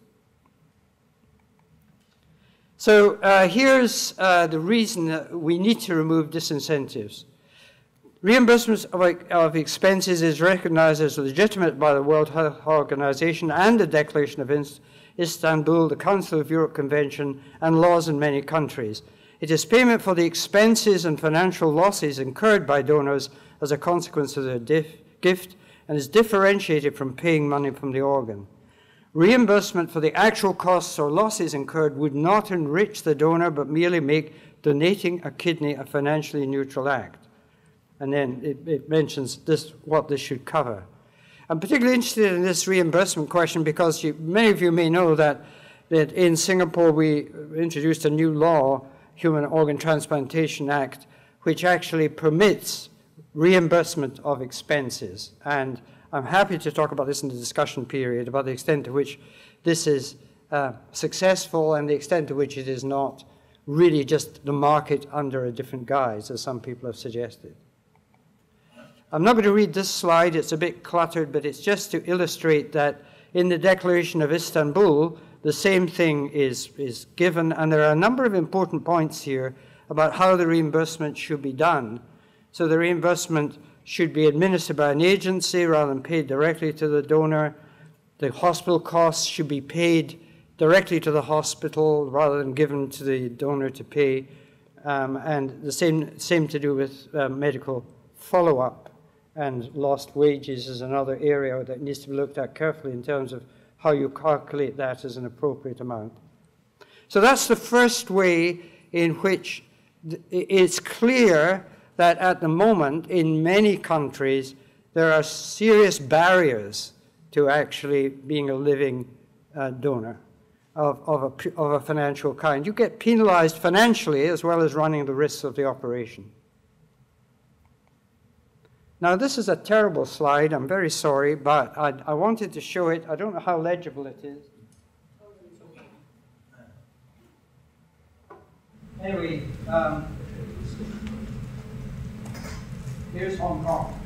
So here's the reason that we need to remove disincentives. Reimbursement of expenses is recognized as legitimate by the World Health Organization and the Declaration of Istanbul, the Council of Europe Convention, and laws in many countries. It is payment for the expenses and financial losses incurred by donors as a consequence of their gift, and is differentiated from paying money from the organ. Reimbursement for the actual costs or losses incurred would not enrich the donor, but merely make donating a kidney a financially neutral act. And then it mentions what this should cover. I'm particularly interested in this reimbursement question because many of you may know that in Singapore we introduced a new law, Human Organ Transplantation Act, which actually permits reimbursement of expenses. And I'm happy to talk about this in the discussion period, about the extent to which this is successful and the extent to which it is not really just the market under a different guise, as some people have suggested. I'm not going to read this slide. It's a bit cluttered, but it's just to illustrate that in the Declaration of Istanbul, the same thing is given, and there are a number of important points here about how the reimbursement should be done. So the reimbursement should be administered by an agency rather than paid directly to the donor. The hospital costs should be paid directly to the hospital rather than given to the donor to pay. And the same to do with medical follow-up. And lost wages is another area that needs to be looked at carefully in terms of how you calculate that as an appropriate amount. So that's the first way in which it's clear that at the moment in many countries there are serious barriers to actually being a living donor of a financial kind. You get penalized financially as well as running the risks of the operation. Now, this is a terrible slide. I'm very sorry, but I wanted to show it. I don't know how legible it is. Anyway, here's Hong Kong.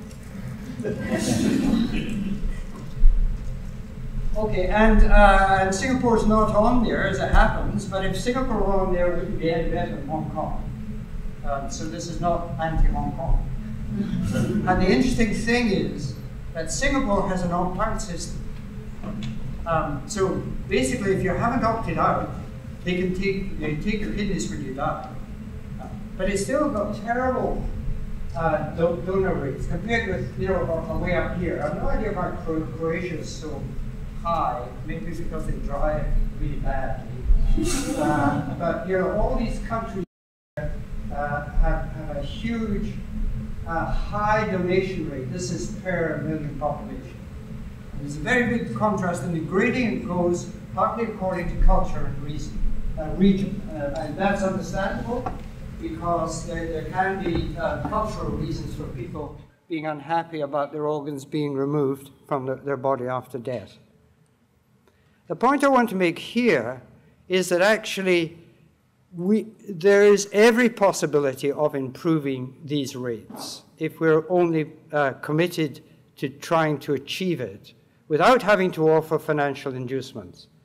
Okay, and Singapore's not on there, as it happens, but if Singapore were on there, it wouldn't be any better than Hong Kong. So this is not anti-Hong Kong. And the interesting thing is that Singapore has an opt-out system. So basically, if you haven't opted out, they take your kidneys when you die. But it's still got terrible donor rates compared with, way up here. I have no idea why Croatia is so high. Maybe because they dry it really badly. But all these countries have a huge high donation rate. This is per million population. And there's a very big contrast, and the gradient goes partly according to culture and region. And that's understandable because there can be cultural reasons for people being unhappy about their organs being removed from their body after death. The point I want to make here is that actually there is every possibility of improving these rates if we're only committed to trying to achieve it without having to offer financial inducements.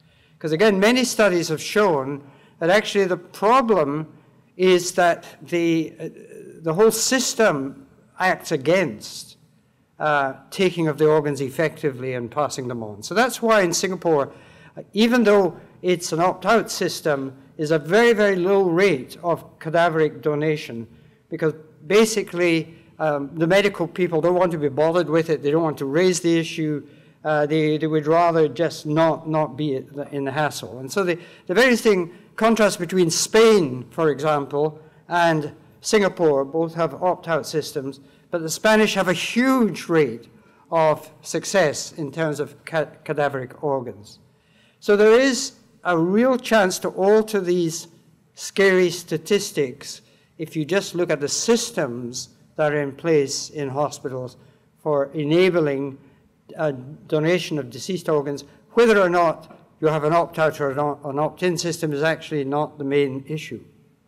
Because again, many studies have shown that actually the problem is that the whole system acts against taking of the organs effectively and passing them on. So that's why in Singapore, even though it's an opt-out system, is a very, very low rate of cadaveric donation, because basically the medical people don't want to be bothered with it. They don't want to raise the issue. They would rather just not be in the hassle. And so the very interesting contrast between Spain, for example, and Singapore, both have opt-out systems, but the Spanish have a huge rate of success in terms of cadaveric organs. So there is a real chance to alter these scary statistics if you just look at the systems that are in place in hospitals for enabling donation of deceased organs. Whether or not you have an opt-out or an opt-in system is actually not the main issue.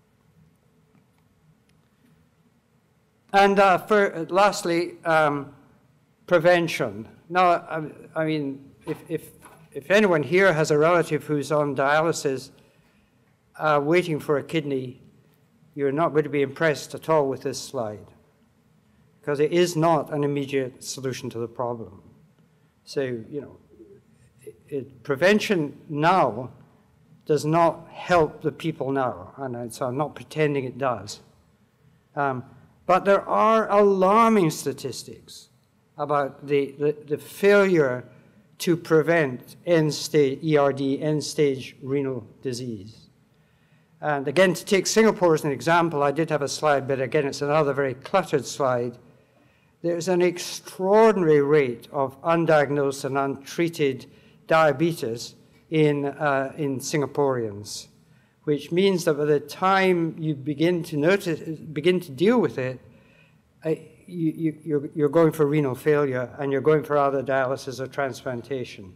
And lastly, prevention. Now, I mean, if anyone here has a relative who's on dialysis waiting for a kidney, you're not going to be impressed at all with this slide, because it is not an immediate solution to the problem. So, you know, prevention now does not help the people now, and so I'm not pretending it does. But there are alarming statistics about the failure to prevent end-stage ERD, end-stage renal disease. And again, to take Singapore as an example, I did have a slide, but again, it's another very cluttered slide. There's an extraordinary rate of undiagnosed and untreated diabetes in Singaporeans, which means that by the time you begin to deal with it, you're going for renal failure and you're going for either dialysis or transplantation.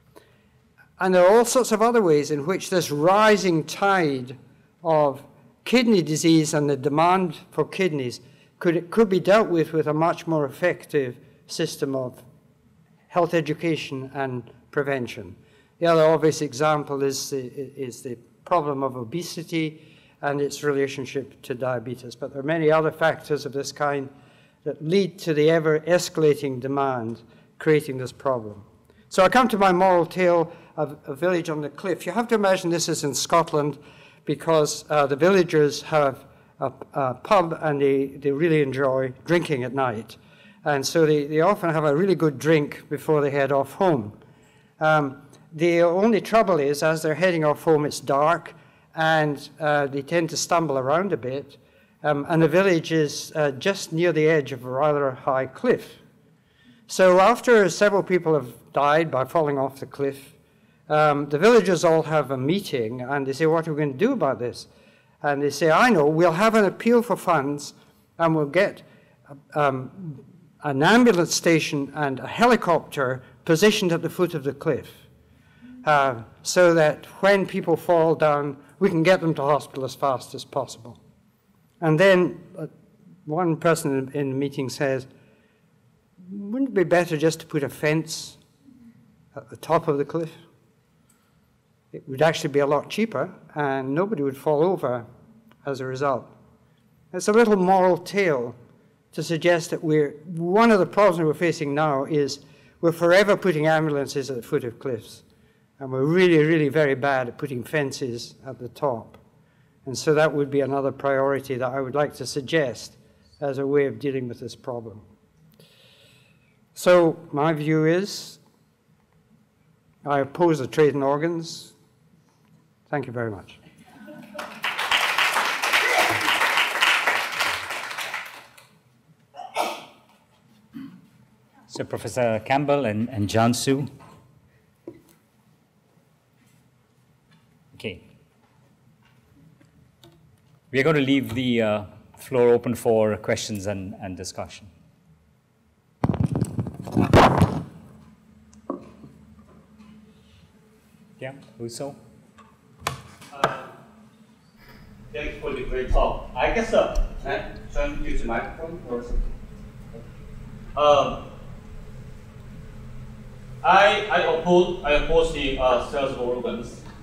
And there are all sorts of other ways in which this rising tide of kidney disease and the demand for kidneys could be dealt with a much more effective system of health education and prevention. The other obvious example is the problem of obesity and its relationship to diabetes. But there are many other factors of this kind that lead to the ever-escalating demand creating this problem. So I come to my moral tale of a village on the cliff. You have to imagine this is in Scotland, because the villagers have a pub and they really enjoy drinking at night. And so they often have a really good drink before they head off home. The only trouble is, as they're heading off home, it's dark, and they tend to stumble around a bit. And the village is just near the edge of a rather high cliff. So after several people have died by falling off the cliff, the villagers all have a meeting, and they say, what are we going to do about this? And they say, I know, we'll have an appeal for funds, and we'll get an ambulance station and a helicopter positioned at the foot of the cliff, so that when people fall down, we can get them to hospital as fast as possible. And then one person in the meeting says, wouldn't it be better just to put a fence at the top of the cliff? It would actually be a lot cheaper, and nobody would fall over as a result. It's a little moral tale to suggest that one of the problems we're facing now is we're forever putting ambulances at the foot of cliffs, and we're really, really very bad at putting fences at the top. And so that would be another priority that I would like to suggest as a way of dealing with this problem. So my view is, I oppose the trade in organs. Thank you very much. So Professor Campbell and Cansu. Okay. We are going to leave the floor open for questions and discussion. Yeah, Russo? Thanks for the great talk. I guess, can I use the microphone or something? I oppose the sales of organs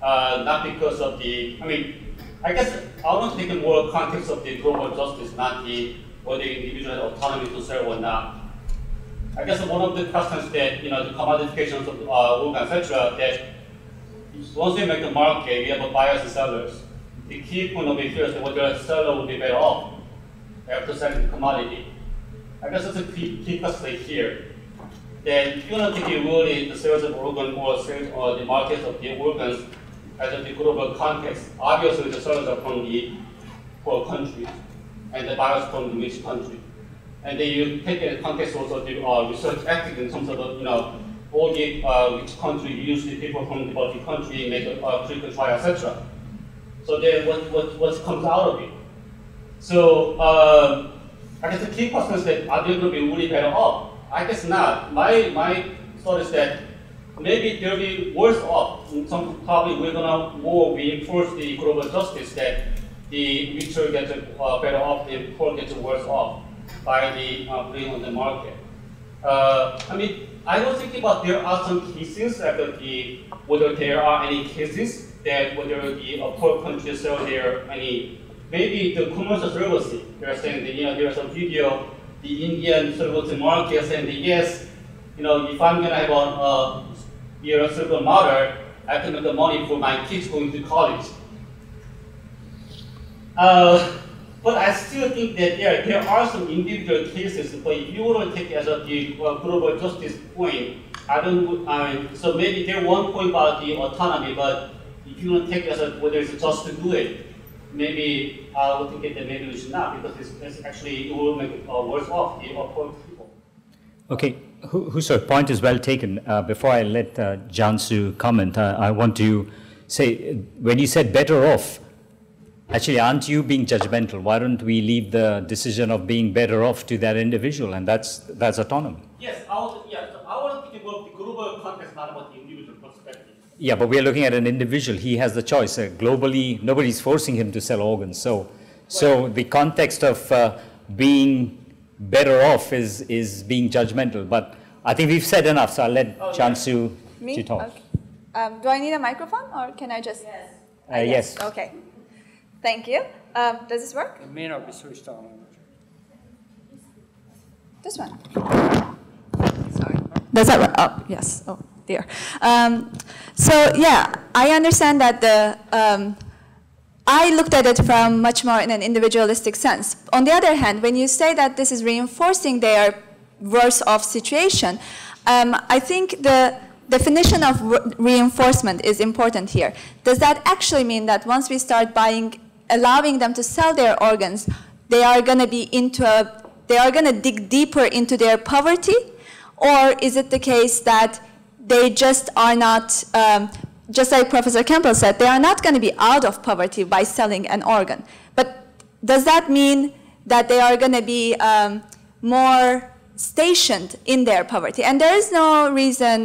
not because of the, I mean, I guess I want to take a more context of the global justice, not the whether individual has autonomy to sell or not. I guess one of the questions that, the commodifications of organs, etc., that once we make the market, we have buyers and sellers. The key point of it here is that whether a seller will be better off after selling the commodity. I guess that's a key question here. That if you want to take really the sales of organ or sales or the markets of the organs as of the global context, obviously the sellers are from the poor country and the buyers from the rich country. And then you take the context also the research ethics in terms of all the rich country use the people from the wealthy country make a clinical trial, etc. So then what comes out of it? So I guess the key question is that are they going to be really better off? I guess not. My thought is that maybe they'll be worse off. Probably we're going to more reinforce the global justice that the richer gets better off, the poor gets worse off by the putting on the market. I mean, I was thinking about there are some cases whether there are any cases that whether the poor countries sell their maybe the commercial surrogacy. They're saying that there's some video, the Indian surrogacy market saying that yes, if I'm gonna have a surrogate mother, I can make the money for my kids going to college. But I still think that there are some individual cases, but if you want to take it as the global justice point, so maybe there one point about the autonomy, but if you want to take it as whether it's just to do it, maybe I would think that maybe we should not, because it's actually, it will make it worse off the poor people. Okay, Husserl, point is well taken. Before I let Cansu comment, I want to say, when you said better off, actually, aren't you being judgmental? Why don't we leave the decision of being better off to that individual, and that's autonomy? Yes, I want to think about the global context, not about the individual perspective. Yeah, but we're looking at an individual. He has the choice. Globally, nobody's forcing him to sell organs. So the context of being better off is being judgmental. But I think we've said enough, so I'll let Cansu to talk. Okay. Do I need a microphone, or can I just? Yes. Yes. Okay. Thank you. Does this work? It may not be switched on. This one. Sorry. Does that work? Oh, yes. Oh, dear. So yeah, I understand that I looked at it from much more in an individualistic sense. On the other hand, when you say that this is reinforcing their worse off situation, I think the definition of reinforcement is important here. Does that actually mean that once we start allowing them to sell their organs, they are going to dig deeper into their poverty? Or is it the case that they just are not, just like Professor Campbell said, they are not going to be out of poverty by selling an organ? But does that mean that they are going to be more stationed in their poverty? And there is no reason,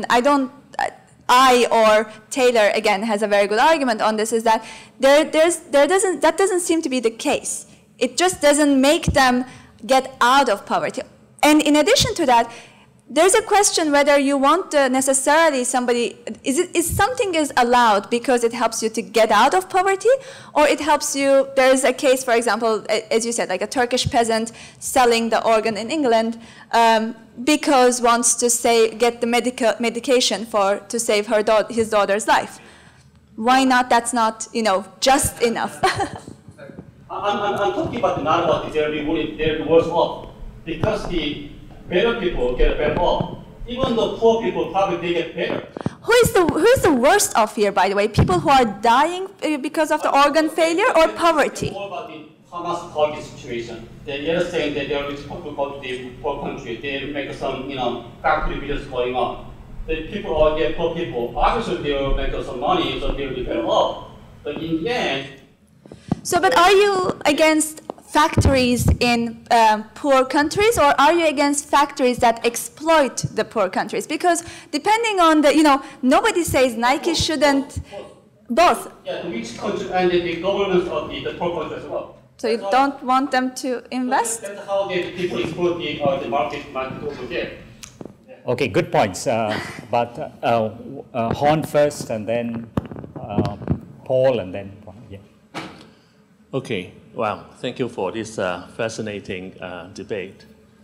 I or Taylor, again, has a very good argument on this, is that that doesn't seem to be the case. It just doesn't make them get out of poverty. And in addition to that, there's a question whether you want necessarily somebody, is something is allowed because it helps you to get out of poverty, or it helps you, there's a case, for example, as you said, like a Turkish peasant selling the organ in England because wants to get the medication to save his daughter's life. Why not? That's not, just enough. I'm talking about not about they'll be worse off, because the better people get better off. Even the poor people probably they get better. Who is the worst off here, by the way? People who are dying because of the organ failure, or poverty? More about the Hamas target situation. They're saying that they're rich people go to the poor country. They make some factory business going on. The people are there, poor people. Obviously they will make some money, so they'll be better off. But in the end. So, but are you against factories in poor countries, or are you against factories that exploit the poor countries? Because depending on nobody says Nike shouldn't. Both. Yeah, the rich country and the governments of the poor countries as well. So you don't want them to invest? That's how the people exploit the market over there. Yeah. Okay, good points. But Horn first, and then Paul and then yeah. Okay, well, thank you for this fascinating debate.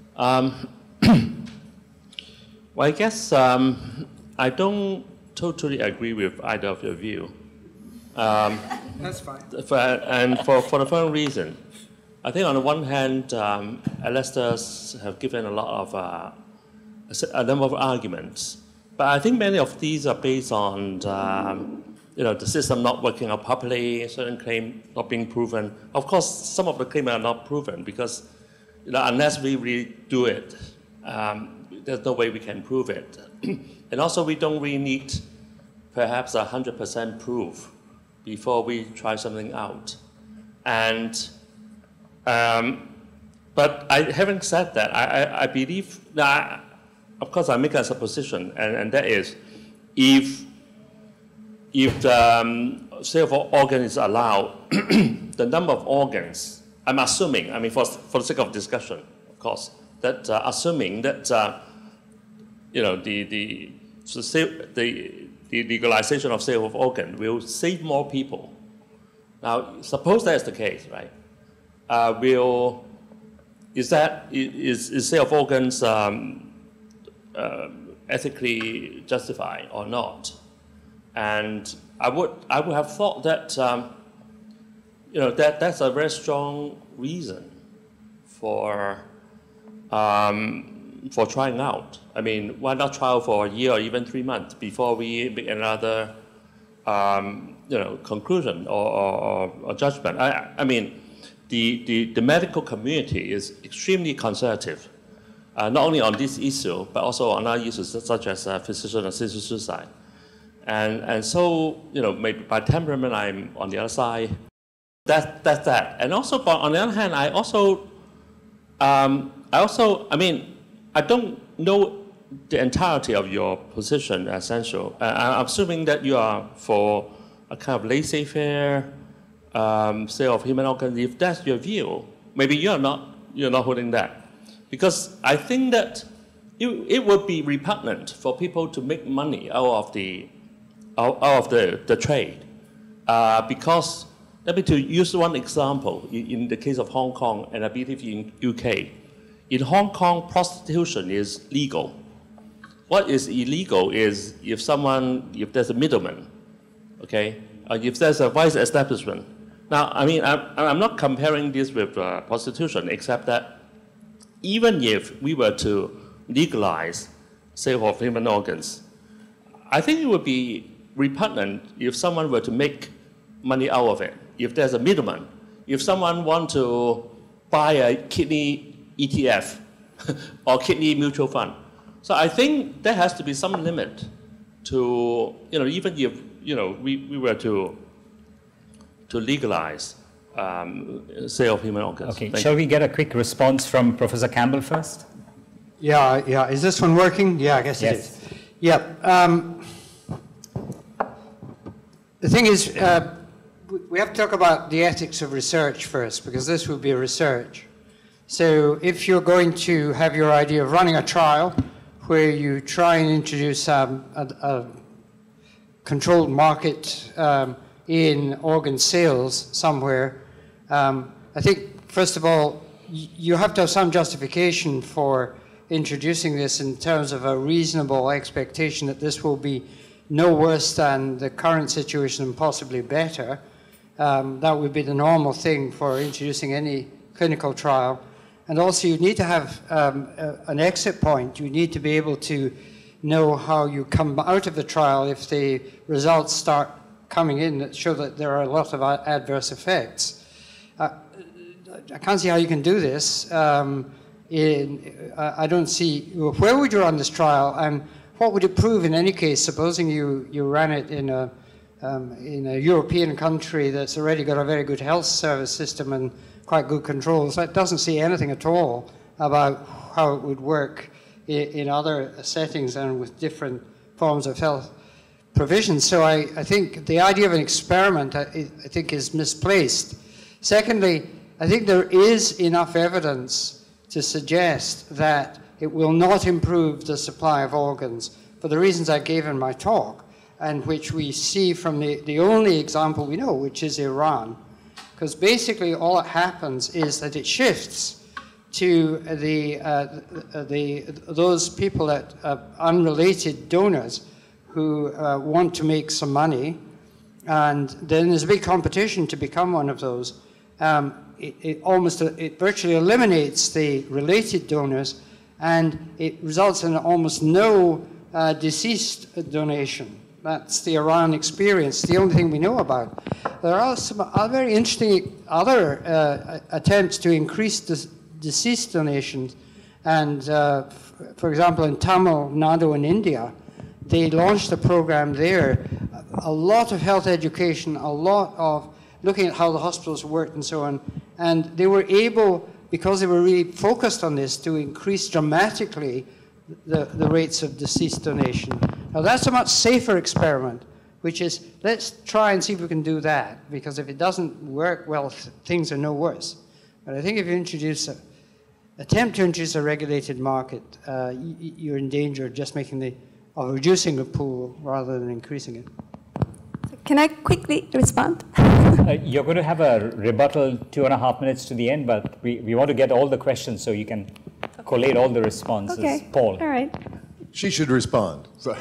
Well, I guess I don't totally agree with either of your view. That's fine. And for the following reason. I think on the one hand, Alastair have given a lot of a number of arguments, but I think many of these are based on the system not working out properly, certain claim not being proven. Of course, some of the claims are not proven because unless we really do it, there's no way we can prove it. And also, we don't really need perhaps 100% proof before we try something out. And but having said that, I believe that, of course, I make a supposition, and that is, if the sale of organs is allowed, the number of organs, I'm assuming, I mean, for the sake of discussion, of course, that assuming that the legalization of sale of organ will save more people. Now, suppose that's the case, right? Is sale of organs ethically justified or not? And I would have thought that that's a very strong reason for trying out. I mean, why not trial for a year or even 3 months before we make another conclusion or judgment? I mean, the medical community is extremely conservative, not only on this issue, but also on other issues such as physician-assisted suicide. And so, maybe by temperament, I'm on the other side. That's that. And also, but on the other hand, I mean, I don't know the entirety of your position, essential. I'm assuming that you are for a kind of laissez-faire sale of human organs. If that's your view, maybe you're not holding that, because I think that it would be repugnant for people to make money out of the trade, because let me to use one example in the case of Hong Kong, and I believe in UK. In Hong Kong, prostitution is legal. What is illegal is if there's a middleman, okay? If there's a vice establishment. Now, I mean, I'm not comparing this with prostitution, except that even if we were to legalize sale of human organs, I think it would be repugnant if someone were to make money out of it. If there's a middleman, if someone wants to buy a kidney ETF or kidney mutual fund. So I think there has to be some limit to, even if, we were to legalize sale of human organs. Okay, shall we get a quick response from Professor Campbell first? Yeah. Is this one working? Yeah, I guess it is. Yeah. The thing is, we have to talk about the ethics of research first, because this will be research. So if you're going to have your idea of running a trial where you try and introduce a controlled market in organ sales somewhere, I think, first of all, you have to have some justification for introducing this in terms of a reasonable expectation that this will be no worse than the current situation and possibly better. That would be the normal thing for introducing any clinical trial. And also, you need to have an exit point. You need to be able to know how you come out of the trial if the results start coming in that show that there are a lot of adverse effects. I can't see how you can do this. I don't see, where would you run this trial, and what would it prove in any case, supposing you ran it in a European country that's already got a very good health service system and quite good controls. That doesn't see anything at all about how it would work in other settings and with different forms of health provision. So I think the idea of an experiment, I think, is misplaced. Secondly, I think there is enough evidence to suggest that it will not improve the supply of organs for the reasons I gave in my talk. and which we see from the only example we know, which is Iran. Because basically all that happens is that it shifts to those people that unrelated donors who want to make some money, and then there's a big competition to become one of those. It virtually eliminates the related donors, and it results in almost no deceased donation. That's the Iran experience, the only thing we know about. There are some very interesting other attempts to increase deceased donations, and for example, in Tamil Nadu in India, they launched a program there, a lot of health education, a lot of looking at how the hospitals worked and so on, and they were able, because they were really focused on this, to increase dramatically the rates of deceased donation. Now that's a much safer experiment, which is, let's try and see if we can do that, because if it doesn't work, well, things are no worse. But I think if you attempt to introduce a regulated market, you're in danger of just reducing the pool rather than increasing it. Can I quickly respond? You're going to have a rebuttal 2.5 minutes to the end, but we want to get all the questions so you can collate all the responses. Okay. Paul. All right. She should respond. So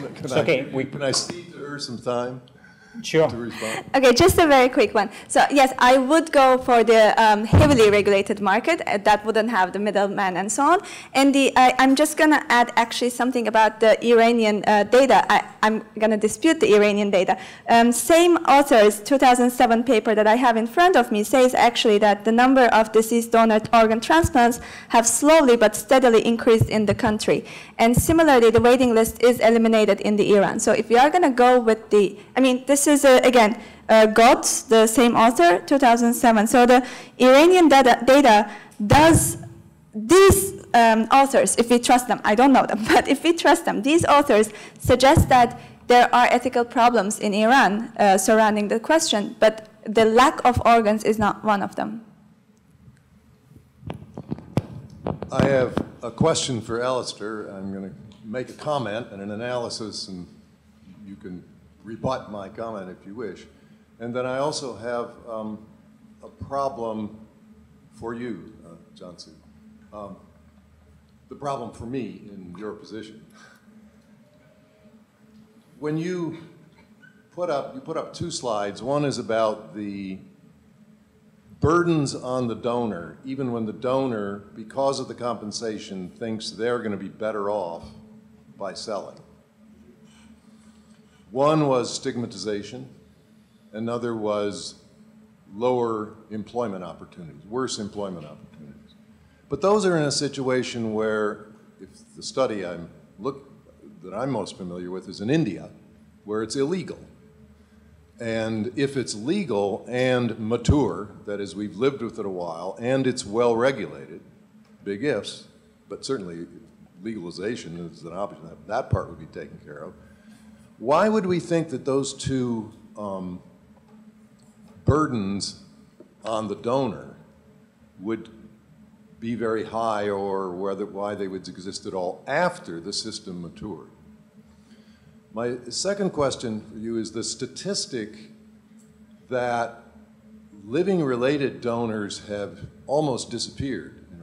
can I cede to her some time? Sure. To respond? Okay, just a very quick one. So yes, I would go for the heavily regulated market. That wouldn't have the middleman and so on. And I'm just going to add actually something about the Iranian data. I'm going to dispute the Iranian data. Same authors, 2007 paper that I have in front of me says actually that the number of deceased donor organ transplants have slowly but steadily increased in the country. And similarly, the waiting list is eliminated in the Iran. So if we are going to go with this is, again, Gotts, the same author, 2007. So the Iranian data does, these authors, if we trust them, I don't know them, but if we trust them, these authors suggest that there are ethical problems in Iran surrounding the question, but the lack of organs is not one of them. I have a question for Alastair. I'm going to make a comment and an analysis, and you can rebut my comment if you wish. And then I also have a problem for you, Cansu. The problem for me in your position. When you put up 2 slides, one is about the burdens on the donor, even when the donor, because of the compensation, thinks they're going to be better off by selling. One was stigmatization, another was lower employment opportunities, worse employment opportunities. But those are in a situation where, if the study that I'm most familiar with is in India, where it's illegal. And if it's legal and mature, that is, we've lived with it a while, and it's well regulated, big ifs, but certainly legalization is an option, that part would be taken care of. Why would we think that those 2 burdens on the donor would be very high, or why they would exist at all after the system matured? My second question for you is the statistic that living-related donors have almost disappeared in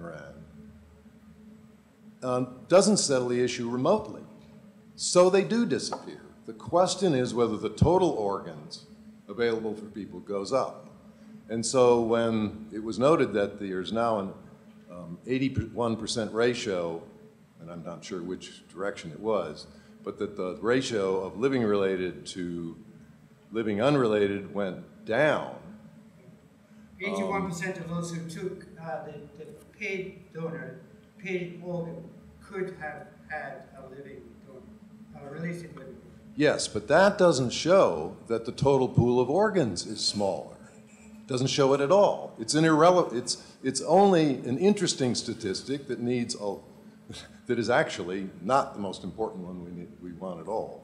Iran doesn't settle the issue remotely. So they do disappear. The question is whether the total organs available for people goes up. And so when it was noted that there's now an 81% ratio, and I'm not sure which direction it was, but that the ratio of living-related to living unrelated went down. 81% of those who took the paid organ could have had a living donor, a related living donor. Yes, but that doesn't show that the total pool of organs is smaller. It doesn't show it at all. It's an it's only an interesting statistic that needs that is actually not the most important one we want at all.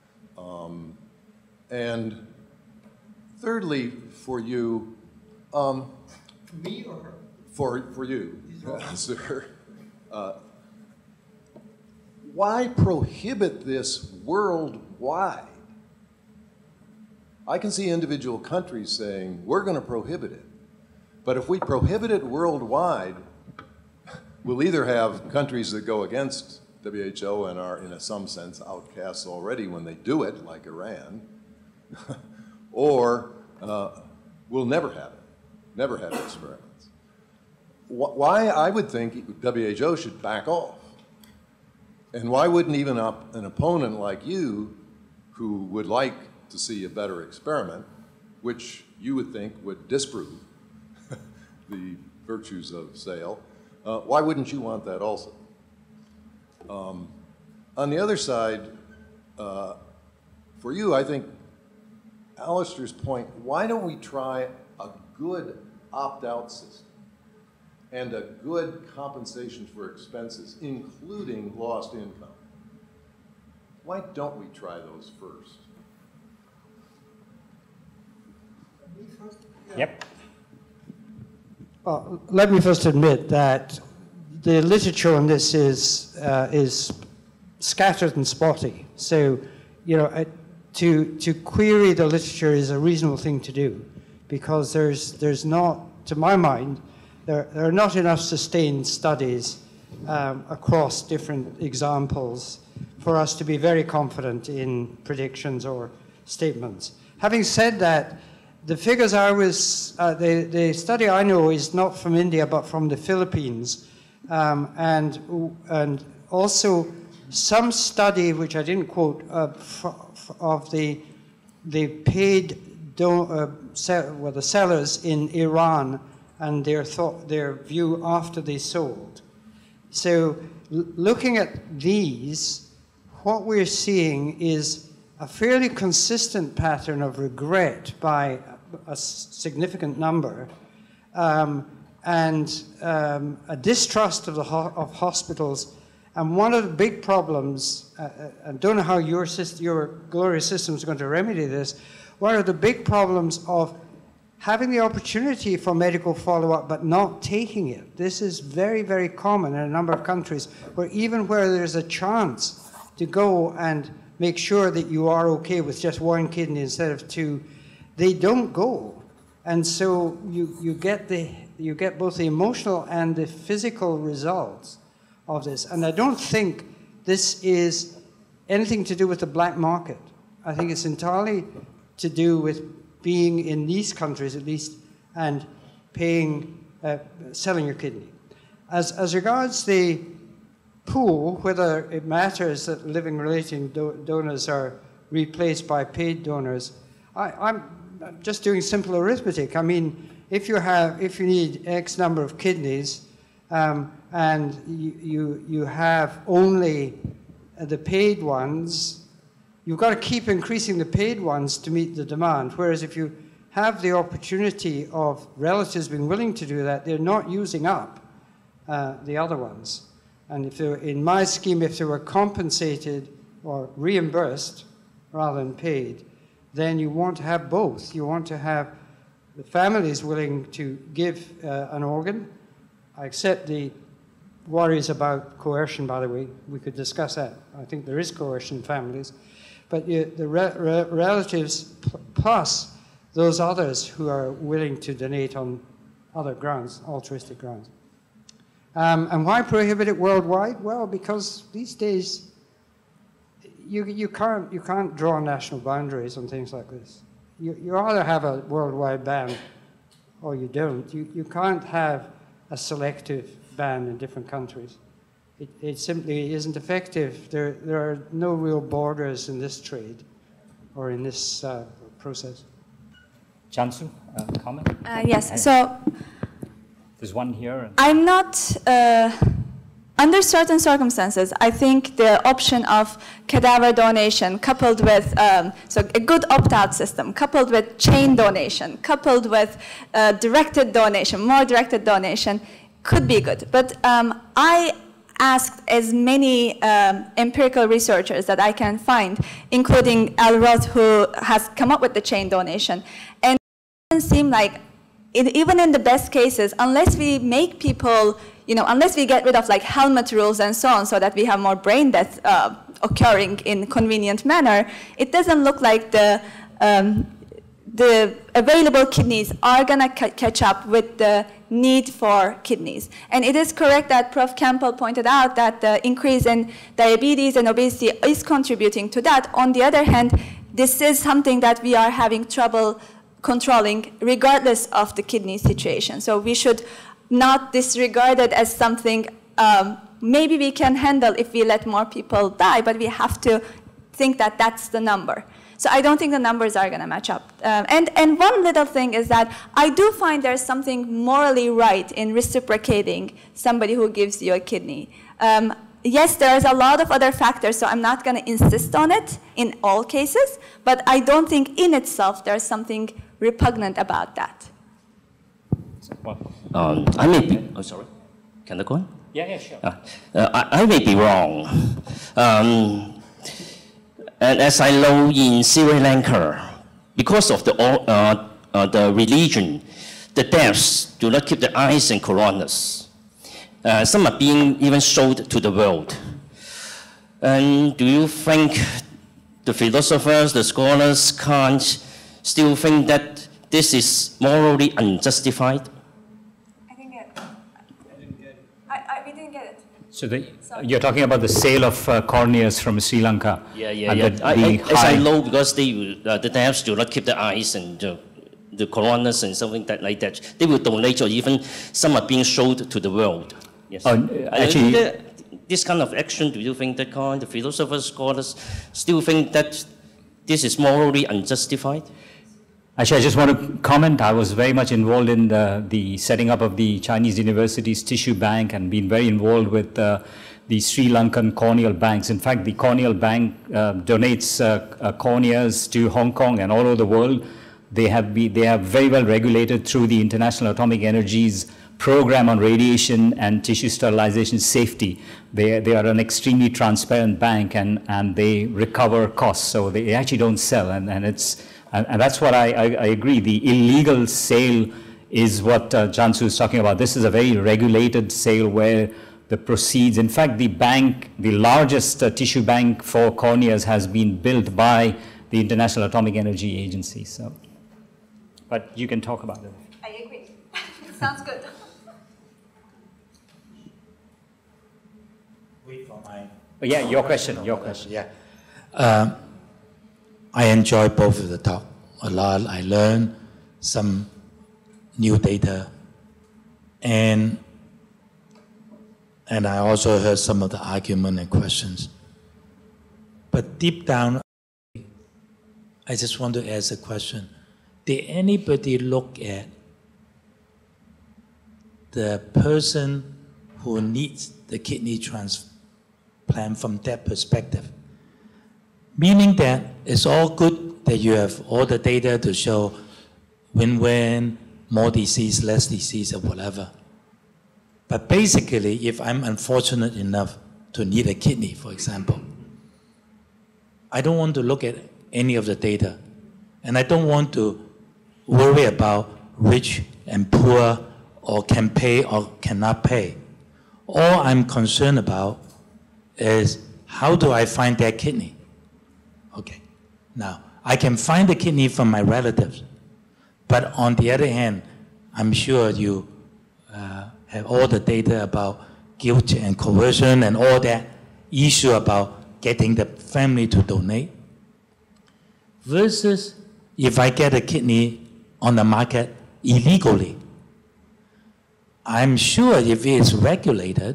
And thirdly, for you, for me or her? For you, sir. Why prohibit this worldwide? I can see individual countries saying, we're going to prohibit it. But if we prohibit it worldwide, we'll either have countries that go against WHO and are, in some sense, outcasts already when they do it, like Iran, or we'll never have it, never have experiments. Why I would think WHO should back off. And why wouldn't even an opponent like you, who would like to see a better experiment, which you would think would disprove the virtues of sale, why wouldn't you want that also? On the other side, for you, I think Alastair's point, why don't we try a good opt-out system and a good compensation for expenses, including lost income? Why don't we try those first? Yep. Well, let me first admit that the literature on this is scattered and spotty. So, you know, to query the literature is a reasonable thing to do, because there's not, to my mind, there are not enough sustained studies across different examples for us to be very confident in predictions or statements. Having said that, the figures I was, the study I know is not from India, but from the Philippines. And also some study, which I didn't quote, of the paid, the sellers in Iran and their view after they sold. So looking at these, what we're seeing is a fairly consistent pattern of regret by a significant number, and a distrust of hospitals. And one of the big problems, I don't know how your glorious system is going to remedy this, one of the big problems of having the opportunity for medical follow-up but not taking it. This is very, very common in a number of countries, where even where there's a chance to go and make sure that you are okay with just one kidney instead of two, they don't go. And so you get both the emotional and the physical results of this. And I don't think this is anything to do with the black market. I think it's entirely to do with being in these countries, at least, and paying, selling your kidney. As regards the pool, whether it matters that living relating donors are replaced by paid donors, I'm just doing simple arithmetic. I mean, if you need X number of kidneys, and you have only the paid ones, you've got to keep increasing the paid ones to meet the demand. Whereas if you have the opportunity of relatives being willing to do that, they're not using up the other ones. And if they're, in my scheme, if they were compensated or reimbursed rather than paid, then you want to have both. You want to have the families willing to give an organ. I accept the worries about coercion, by the way. We could discuss that. I think there is coercion in families. But the relatives plus those others who are willing to donate on other grounds, altruistic grounds. And why prohibit it worldwide? Well, because these days you can't draw national boundaries on things like this. You either have a worldwide ban or you don't. You can't have a selective ban in different countries. It simply isn't effective. There are no real borders in this trade or in this process. Cansu, comment? Yes, so there's one here. I'm not, under certain circumstances, I think the option of cadaver donation coupled with, so a good opt-out system, coupled with chain donation, coupled with directed donation, more directed donation, could be good. But I asked as many empirical researchers that I can find, including Al Roth, who has come up with the chain donation. And it doesn't seem like, even in the best cases, unless we make people, unless we get rid of like helmet rules and so on, so that we have more brain death occurring in a convenient manner, it doesn't look like the the available kidneys are going to catch up with the need for kidneys. And it is correct that Prof. Campbell pointed out that the increase in diabetes and obesity is contributing to that. On the other hand, this is something that we are having trouble controlling regardless of the kidney situation. So we should not disregard it as something maybe we can handle if we let more people die, but we have to think that that's the number. So I don't think the numbers are going to match up. And one little thing is that I do find there's something morally right in reciprocating somebody who gives you a kidney. Yes, there's a lot of other factors, so I'm not going to insist on it in all cases, but I don't think in itself there's something repugnant about that. I may be, oh, sorry, can I go on? Yeah, sure. I may be wrong. And as I know in Sri Lanka, because of the religion, the deaths do not keep the eyes and coronas. Some are being even sold to the world. And do you think the philosophers, the scholars can't still think that this is morally unjustified? I didn't get it. We didn't get it. So you're talking about the sale of corneas from Sri Lanka? Yeah. As I know, because the deaths do not keep the eyes and the coronas and something like that. They will donate, or even some are being sold to the world. Yes. Actually, this kind of action, do you think that the philosophers, scholars still think that this is morally unjustified? Actually, I just want to comment. I was very much involved in the setting up of the Chinese University's tissue bank and been very involved with the Sri Lankan corneal banks. In fact, the corneal bank donates corneas to Hong Kong and all over the world. They are very well regulated through the International Atomic Energy's program on radiation and tissue sterilization safety. They are an extremely transparent bank, and they recover costs, so they actually don't sell, and that's what I agree. The illegal sale is what Cansu is talking about. This is a very regulated sale where the proceeds, in fact, the largest tissue bank for corneas has been built by the International Atomic Energy Agency. So, but you can talk about it. I agree. Sounds good. Wait for my... Yeah, your question. Yeah. I enjoy both of the talk a lot. I learned some new data, and I also heard some of the argument and questions. But deep down, I just want to ask a question. Did anybody look at the person who needs the kidney transplant from that perspective? Meaning that it's all good that you have all the data to show win-win, more disease, less disease, or whatever. But basically, if I'm unfortunate enough to need a kidney, for example, I don't want to look at any of the data. And I don't want to worry about rich and poor, or can pay or cannot pay. All I'm concerned about is how do I find that kidney? Okay, now I can find the kidney from my relatives, but on the other hand, I'm sure you have all the data about guilt and coercion and all that issue about getting the family to donate. Versus if I get a kidney on the market illegally, I'm sure if it is regulated,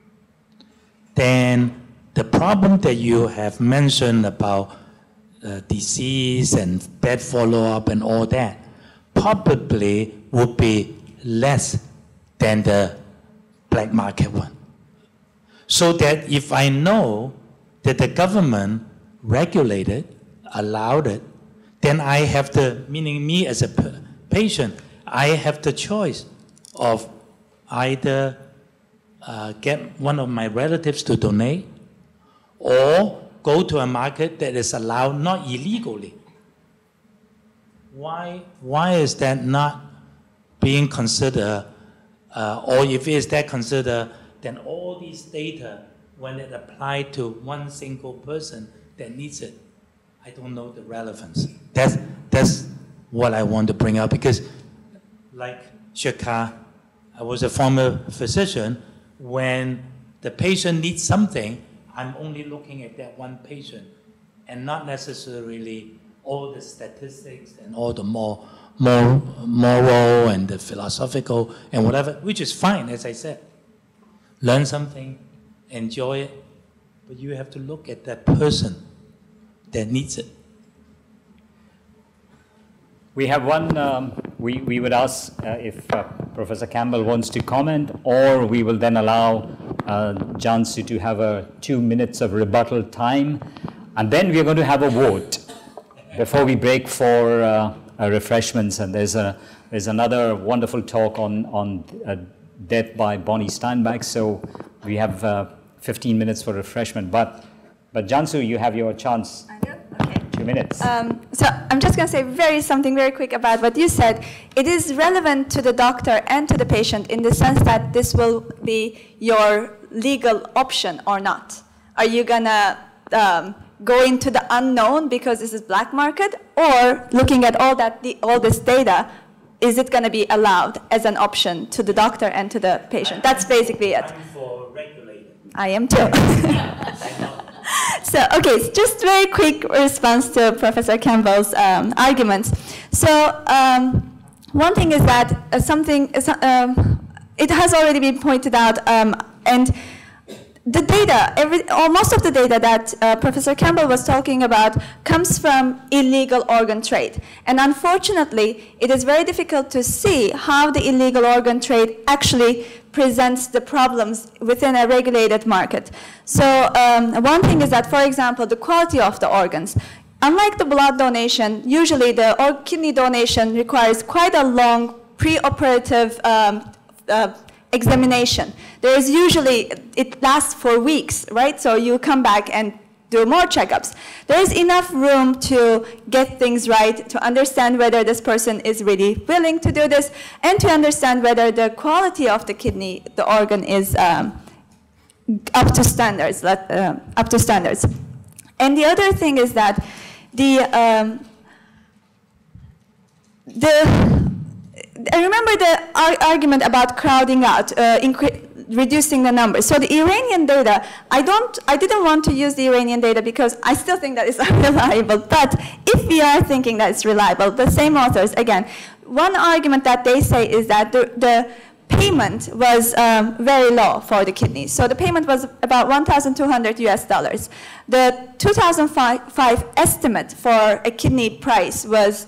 then the problem that you have mentioned about disease and bad follow-up and all that probably would be less than the black market one. So that if I know that the government regulated, allowed it, then I have the, meaning me as a patient, I have the choice of either get one of my relatives to donate or go to a market that is allowed not illegally. Why is that not being considered, or if it is that considered, then all these data, when it applied to one single person that needs it, I don't know the relevance. That's what I want to bring up, because like Shika, I was a former physician. When the patient needs something, I'm only looking at that one patient and not necessarily all the statistics and all the more moral and the philosophical and whatever, which is fine, as I said. Learn something, enjoy it, but you have to look at that person that needs it. We have one, we would ask if Professor Campbell wants to comment, or we will then allow Cansu to have 2 minutes of rebuttal time, and then we're going to have a vote before we break for refreshments. And there's another wonderful talk on death by Bonnie Steinbeck, so we have 15 minutes for refreshment. But Cansu, you have your chance. I do? Okay. 2 minutes. So I'm just going to say something very quick about what you said. It is relevant to the doctor and to the patient in the sense that this will be your legal option or not. Are you going to go into the unknown because this is black market, or looking at all this data, is it going to be allowed as an option to the doctor and to the patient? That's basically it. I'm for regulated. I am too. So, okay, just very quick response to Professor Campbell's arguments. So, one thing is that it has already been pointed out, and the data, most of the data that Professor Campbell was talking about comes from illegal organ trade. And unfortunately, it is very difficult to see how the illegal organ trade actually presents the problems within a regulated market. So one thing is that, for example, the quality of the organs. Unlike the blood donation, usually the kidney donation requires quite a long pre-operative examination. There is usually, it lasts for weeks, right? So you come back and do more checkups. There is enough room to get things right, to understand whether this person is really willing to do this, and to understand whether the quality of the kidney, the organ, is up to standards. And the other thing is that I remember the argument about crowding out, reducing the numbers. So the Iranian data, I didn't want to use the Iranian data because I still think that it's unreliable. But if we are thinking that it's reliable, the same authors, again, one argument that they say is that the payment was very low for the kidneys. So the payment was about $1,200 US. The 2005 estimate for a kidney price was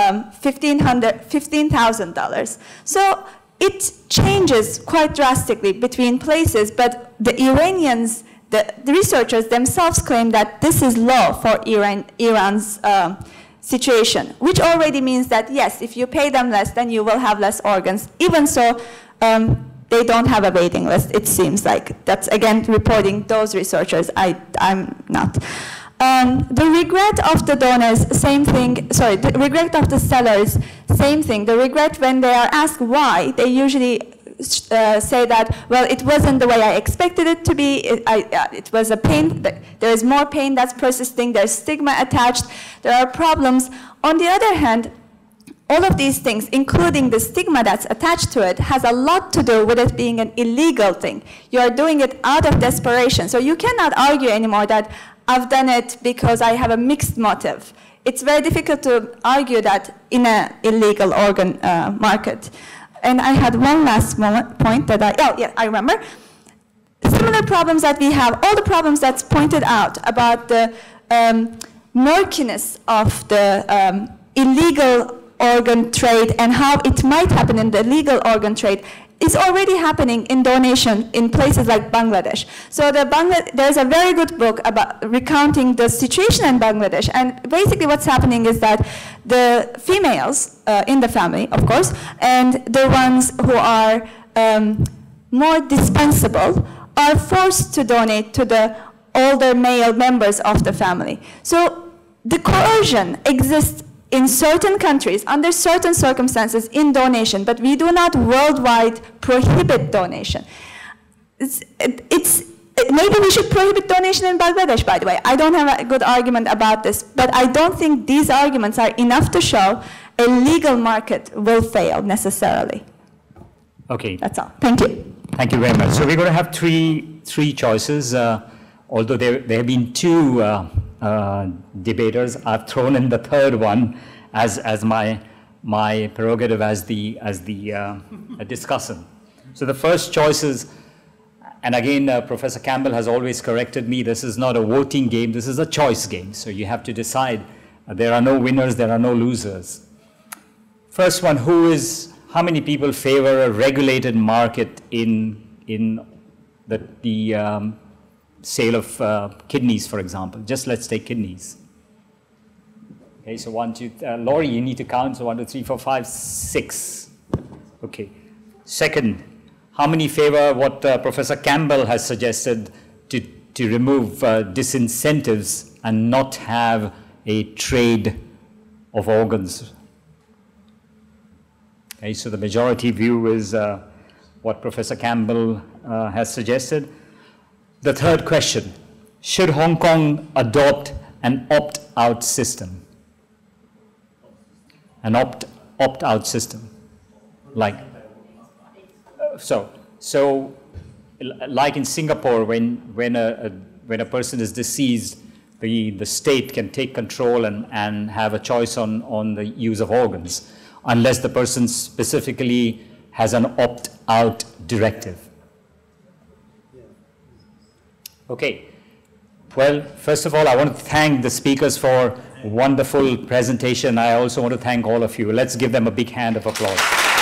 $15,000. So it changes quite drastically between places, but the Iranians, the researchers themselves claim that this is low for Iran's situation, which already means that, yes, if you pay them less, then you will have less organs. Even so, they don't have a waiting list, it seems like. That's, again, reporting those researchers. I'm not. The regret of the donors, same thing. Sorry, the regret of the sellers, same thing. The regret when they are asked why, they usually say that, well, it wasn't the way I expected it to be. It was a pain. There is more pain that's persisting. There's stigma attached. There are problems. On the other hand, all of these things, including the stigma that's attached to it, has a lot to do with it being an illegal thing. You are doing it out of desperation. So you cannot argue anymore that I've done it because I have a mixed motive. It's very difficult to argue that in an illegal organ market. And I had one last point that I remember. Similar problems that we have, all the problems that's pointed out about the murkiness of the illegal organ trade and how it might happen in the legal organ trade is already happening in donation in places like Bangladesh. So there's a very good book about recounting the situation in Bangladesh. And basically what's happening is that the females in the family, of course, and the ones who are more dispensable are forced to donate to the older male members of the family. So the coercion exists in certain countries, under certain circumstances, in donation, but we do not worldwide prohibit donation. It's Maybe we should prohibit donation in Bangladesh, by the way. I don't have a good argument about this, but I don't think these arguments are enough to show a legal market will fail necessarily. Okay. That's all. Thank you. Thank you very much. So we're going to have three choices. Although there have been two debaters, I've thrown in the third one as my prerogative as the discussant. So the first choice is, and again, Professor Campbell has always corrected me, this is not a voting game, this is a choice game. So you have to decide. There are no winners, there are no losers. First one, how many people favor a regulated market in the sale of kidneys, for example? Just let's take kidneys. Okay, so 1, 2, Laurie, you need to count. So 1, 2, 3, 4, 5, 6. Okay. Second, how many favor what Professor Campbell has suggested to remove disincentives and not have a trade of organs? Okay, so the majority view is what Professor Campbell has suggested. The third question, should Hong Kong adopt an opt-out system? An opt-out system, like so like in Singapore, when a person is deceased, the state can take control and have a choice on the use of organs, unless the person specifically has an opt-out directive. Okay. Well, first of all, I want to thank the speakers for a wonderful presentation. I also want to thank all of you. Let's give them a big hand of applause.